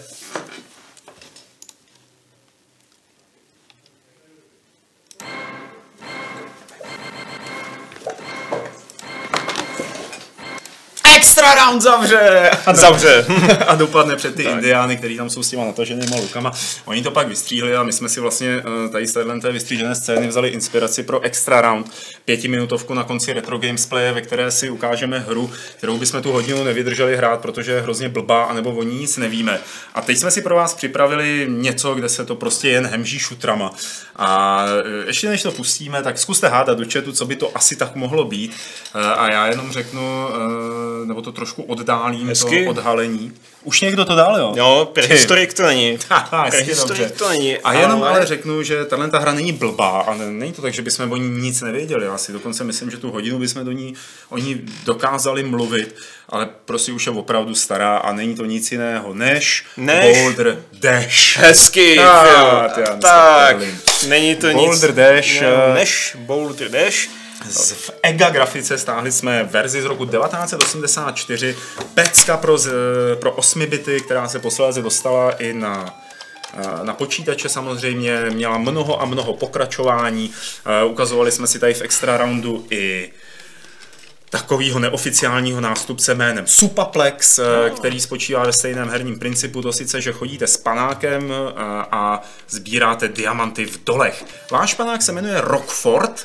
Extra round zavře! A zavře. A dopadne před ty tak. Indiány, kteří tam jsou s těma nataženýma lukama. Oni to pak vystříhli a my jsme si vlastně tady z téhle vystřížené scény vzali inspiraci pro extra round. Pětiminutovku na konci Retro Games Play, ve které si ukážeme hru, kterou bychom tu hodinu nevydrželi hrát, protože je hrozně blbá, anebo o ní nic nevíme. A teď jsme si pro vás připravili něco, kde se to prostě jen hemží šutrama. A ještě než to pustíme, tak zkuste hádat do chatu, co by to asi tak mohlo být. A já jenom řeknu, nebo to trošku oddálím, hezky. To odhalení. Už někdo to dal, jo? Jo, prehistorik to není. Prehistorik to není. A jenom ale... ale řeknu, že tahle ta hra není blbá a není to tak, že bychom o ní nic nevěděli. Já si dokonce myslím, že tu hodinu bychom do ní, o ní dokázali mluvit, ale prostě už je opravdu stará a není to nic jiného než, než... Boulder Dash. Hezky. Ah, tak, není to Boulder nic Dash, než Boulder Dash. V E G A grafice stáhli jsme verzi z roku devatenáct set osmdesát čtyři, pecka pro, pro osmi bity, která se posléze dostala i na, na počítače samozřejmě, měla mnoho a mnoho pokračování, ukazovali jsme si tady v extra roundu i takovýho neoficiálního nástupce jménem Supaplex, no. který spočívá ve stejném herním principu, to sice, že chodíte s panákem a sbíráte diamanty v dolech. Váš panák se jmenuje Rockford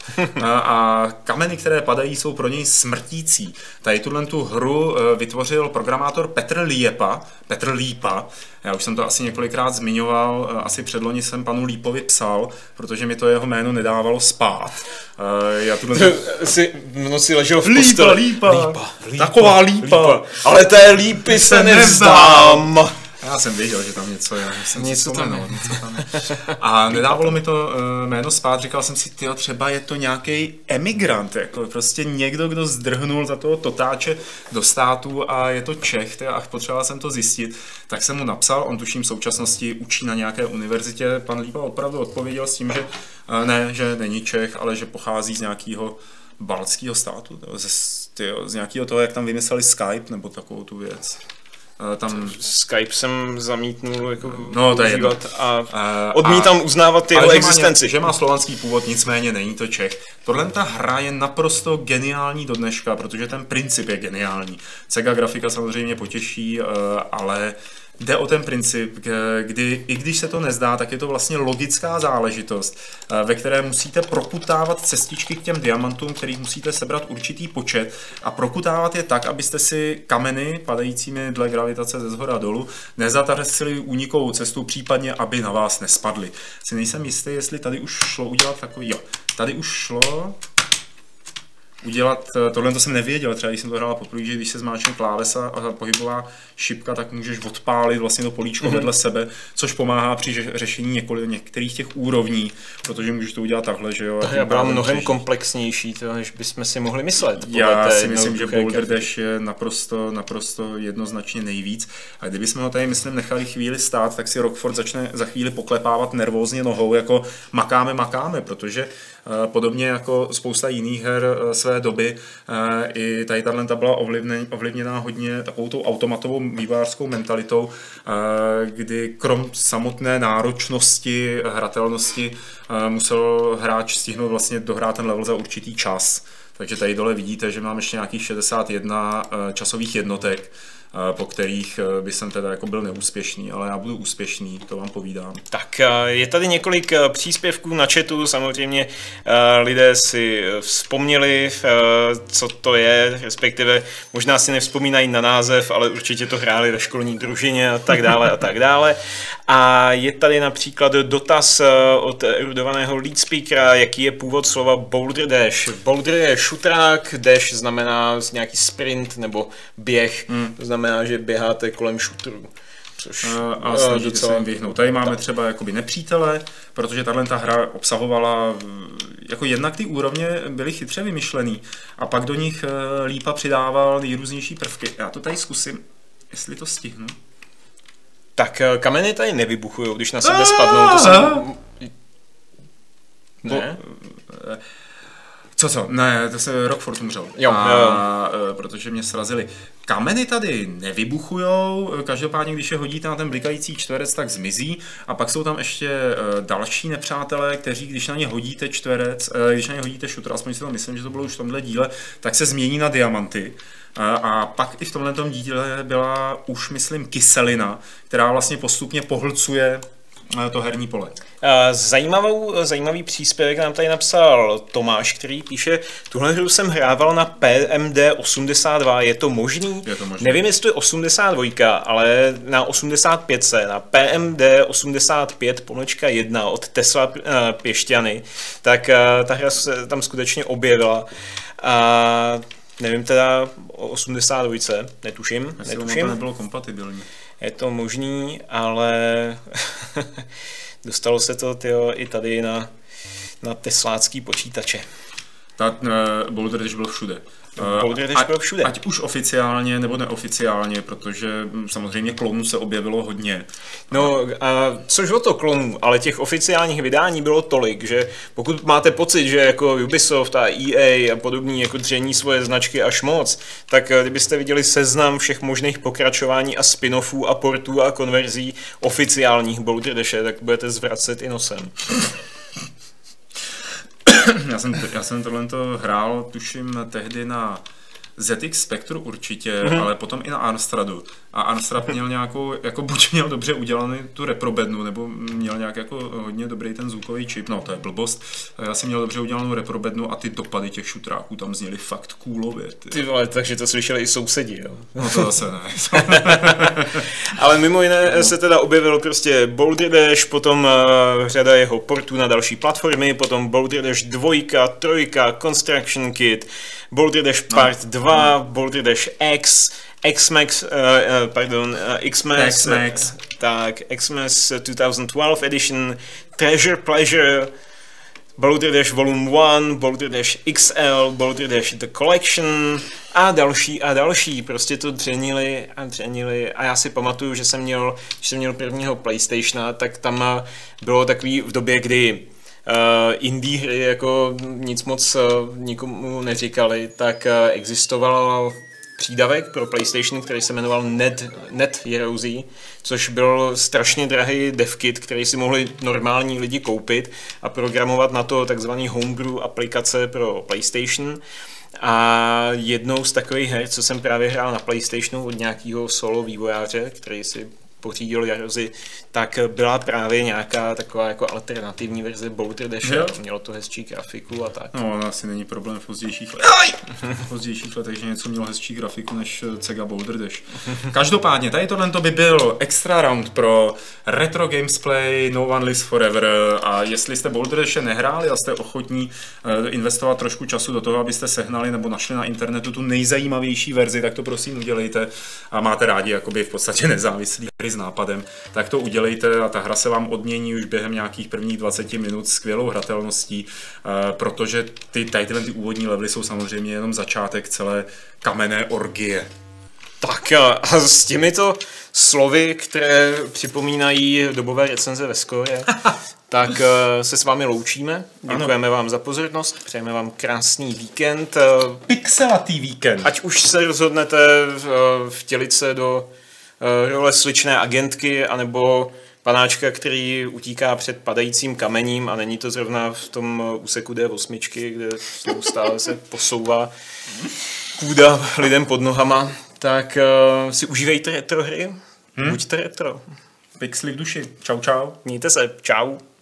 a kameny, které padají, jsou pro něj smrtící. Tady tuhle tu hru vytvořil programátor Petr Lípa, Petr Lípa. Já už jsem to asi několikrát zmiňoval, asi předloni jsem panu Lípovi psal, protože mi to jeho jméno nedávalo spát. Já tuhle... si, no si ležel v posteli. Lípa, lípa, lípa, taková lípa. lípa. Ale té lípy se nevzdám. Já jsem věděl, že tam něco je. Jsem něco, tam je. něco tam je. A nedávalo mi to uh, jméno spát, říkal jsem si, tyjo, třeba je to nějaký emigrant, jako prostě někdo, kdo zdrhnul za toho totáče do státu a je to Čech, tyjo, a potřeboval jsem to zjistit, tak jsem mu napsal, on tuším v současnosti učí na nějaké univerzitě, pan Lípa opravdu odpověděl s tím, že uh, ne, že není Čech, ale že pochází z nějakého baltského státu, tyjo, z, tyjo, z nějakého toho, jak tam vymysleli Skype, nebo takovou tu věc. Tam... Skype jsem zamítnul jako no, to je a odmítám a, uznávat jeho existenci. Že má slovanský původ, nicméně není to Čech. Tohle ta hra je naprosto geniální do dneška, protože ten princip je geniální. Sega grafika samozřejmě potěší, ale jde o ten princip, kdy i když se to nezdá, tak je to vlastně logická záležitost, ve které musíte prokutávat cestičky k těm diamantům, kterých musíte sebrat určitý počet a prokutávat je tak, abyste si kameny padajícími dle gravitace ze zhora dolů nezatrasili únikovou cestu, případně aby na vás nespadly. Si nejsem jistý, jestli tady už šlo udělat takový, jo, tady už šlo... udělat, tohle to jsem nevěděl, třeba když jsem to hrál poprvé, že když se zmáčkne klávesa a pohybová šipka, tak můžeš odpálit vlastně to políčko mm-hmm. vedle sebe, což pomáhá při řešení několik, některých těch úrovní, protože můžeš to udělat takhle, že jo. To je byla mnohem komplexnější, to, než bychom si mohli myslet. Já si myslím, že Boulder Dash je naprosto, naprosto jednoznačně nejvíc. A kdybychom ho tady, myslím, nechali chvíli stát, tak si Rockford začne za chvíli poklepávat nervózně nohou, jako makáme, makáme, protože uh, podobně jako spousta jiných her uh, své doby, uh, i tady tato byla ovlivněná, ovlivněná hodně takovou tou automatovou vývojářskou mentalitou, uh, kdy krom samotné náročnosti, hratelnosti uh, musel hráč stihnout vlastně dohrát ten level za určitý čas. Takže tady dole vidíte, že mám ještě nějakých šedesát jedna uh, časových jednotek, po kterých by jsem teda jako byl neúspěšný, ale já budu úspěšný, to vám povídám. Tak je tady několik příspěvků na chatu, samozřejmě lidé si vzpomněli, co to je, respektive možná si nevzpomínají na název, ale určitě to hráli ve školní družině a tak dále a tak dále. A je tady například dotaz od erudovaného leadspeakera, jaký je původ slova Boulder Dash. Boulder je šutrák, dash znamená nějaký sprint nebo běh, hmm. to znamená, že běháte kolem šutrů. Což a snažíte se jim vyhnout. Tady máme tak. třeba jakoby nepřítele, protože tahle ta hra obsahovala, jako jednak ty úrovně byly chytře vymyšlený a pak do nich Lípa přidával nejrůznější prvky. Já to tady zkusím, jestli to stihnu. Tak kameny tady nevybuchují, když na sebe spadnou. To jsem... Ne? Co co? Ne, to se Rockford umřel. Jo, a, jo. Protože mě srazili. Kameny tady nevybuchujou, každopádně když je hodíte na ten blikající čtverec, tak zmizí a pak jsou tam ještě další nepřátelé, kteří když na ně hodíte čtverec, když na ně hodíte šutr, aspoň si to myslím, že to bylo už v tomhle díle, tak se změní na diamanty. A pak i v tomhle díle byla už, myslím, kyselina, která vlastně postupně pohlcuje to herní pole. Zajímavou, zajímavý příspěvek nám tady napsal Tomáš, který píše, tuhle hru jsem hrával na P M D osmdesát dva, je to možný? Je to možný. Nevím, jestli to je osmdesát dva, ale na osmdesát pět, na P M D osmdesát pět pomlčka jedna od Tesla Pěšťany, tak ta hra se tam skutečně objevila. A nevím teda o osmdesát dva, netuším. Jestli netuším. to nebylo kompatibilní. Je to možný, ale dostalo se to tyjo, i tady na, na teslácký počítače. Ta uh, Boulder Dash byl všude. Boulder Dash byl všude. Ať už oficiálně nebo neoficiálně, protože samozřejmě klonů se objevilo hodně. No, a což o to klonů, ale těch oficiálních vydání bylo tolik, že pokud máte pocit, že jako Ubisoft a E A a podobní jako dření svoje značky až moc, tak kdybyste viděli seznam všech možných pokračování a spin-offů a portů a konverzí oficiálních Boulder Dashe, tak budete zvracet i nosem. Já jsem, já jsem tohle hrál, tuším, tehdy na Z X Spectru určitě, mm-hmm. ale potom i na Amstradu. A Amstrad měl nějakou, jako buď měl dobře udělaný tu reprobednu, nebo měl nějak jako hodně dobrý ten zvukový čip, no to je blbost. Já jsem měl dobře udělanou reprobednu a ty dopady těch šutráků tam zněly fakt kůlově. Ty, ty vole, takže to slyšeli i sousedi, jo? No to zase ne. Ale mimo jiné se teda objevil prostě Boulder Dash, potom uh, řada jeho portů na další platformy, potom Boulder Dash dva, tři, Construction Kit, Boulder Dash Part no. dva, Boulder Dash X, X-Max, uh, uh, pardon, uh, X-Max, X-Max. Uh, tak, X-Max twenty twelve edition, Treasure Pleasure, Boulder Dash Volume one, Boulder Dash X L, Boulder Dash The Collection a další a další. Prostě to dřenili a dřenili a já si pamatuju, že jsem měl, že jsem měl prvního PlayStationa, tak tam bylo takový v době, kdy Uh, indie hry jako nic moc uh, nikomu neříkali, tak uh, existoval přídavek pro PlayStation, který se jmenoval Net, Net Heroes, což byl strašně drahý devkit, který si mohli normální lidi koupit a programovat na to takzvaný homebrew aplikace pro PlayStation. A jednou z takových her, co jsem právě hrál na PlayStationu od nějakého solo vývojáře, který si pořídil Jarozy, tak byla právě nějaká taková jako alternativní verze Boulder Dashe. Mělo to hezčí grafiku a tak. No, asi není problém v pozdějších letech. V pozdějších letech, že něco mělo hezčí grafiku než Sega Boulder Dash. Každopádně, tady tohle by byl extra round pro retro gamesplay No One Lives Forever a jestli jste Boulder Dashe nehráli a jste ochotní investovat trošku času do toho, abyste sehnali nebo našli na internetu tu nejzajímavější verzi, tak to prosím udělejte a máte rádi jakoby v podstatě nezávislý hry s nápadem, tak to udělejte a ta hra se vám odmění už během nějakých prvních dvacet minut skvělou hratelností, protože ty, tady tyhle ty úvodní levely jsou samozřejmě jenom začátek celé kamenné orgie. Tak a s těmito slovy, které připomínají dobové recenze ve Score, tak se s vámi loučíme. Děkujeme ano. vám za pozornost, přejeme vám krásný víkend. Pixelatý víkend. Ať už se rozhodnete vtělit se do role sličné agentky, anebo panáčka, který utíká před padajícím kamením a není to zrovna v tom úseku D osm, kde stále se posouvá půda lidem pod nohama, tak uh, si užívejte retro hry, hmm? buďte retro. Pixely v duši. Čau, čau. Mějte se, čau.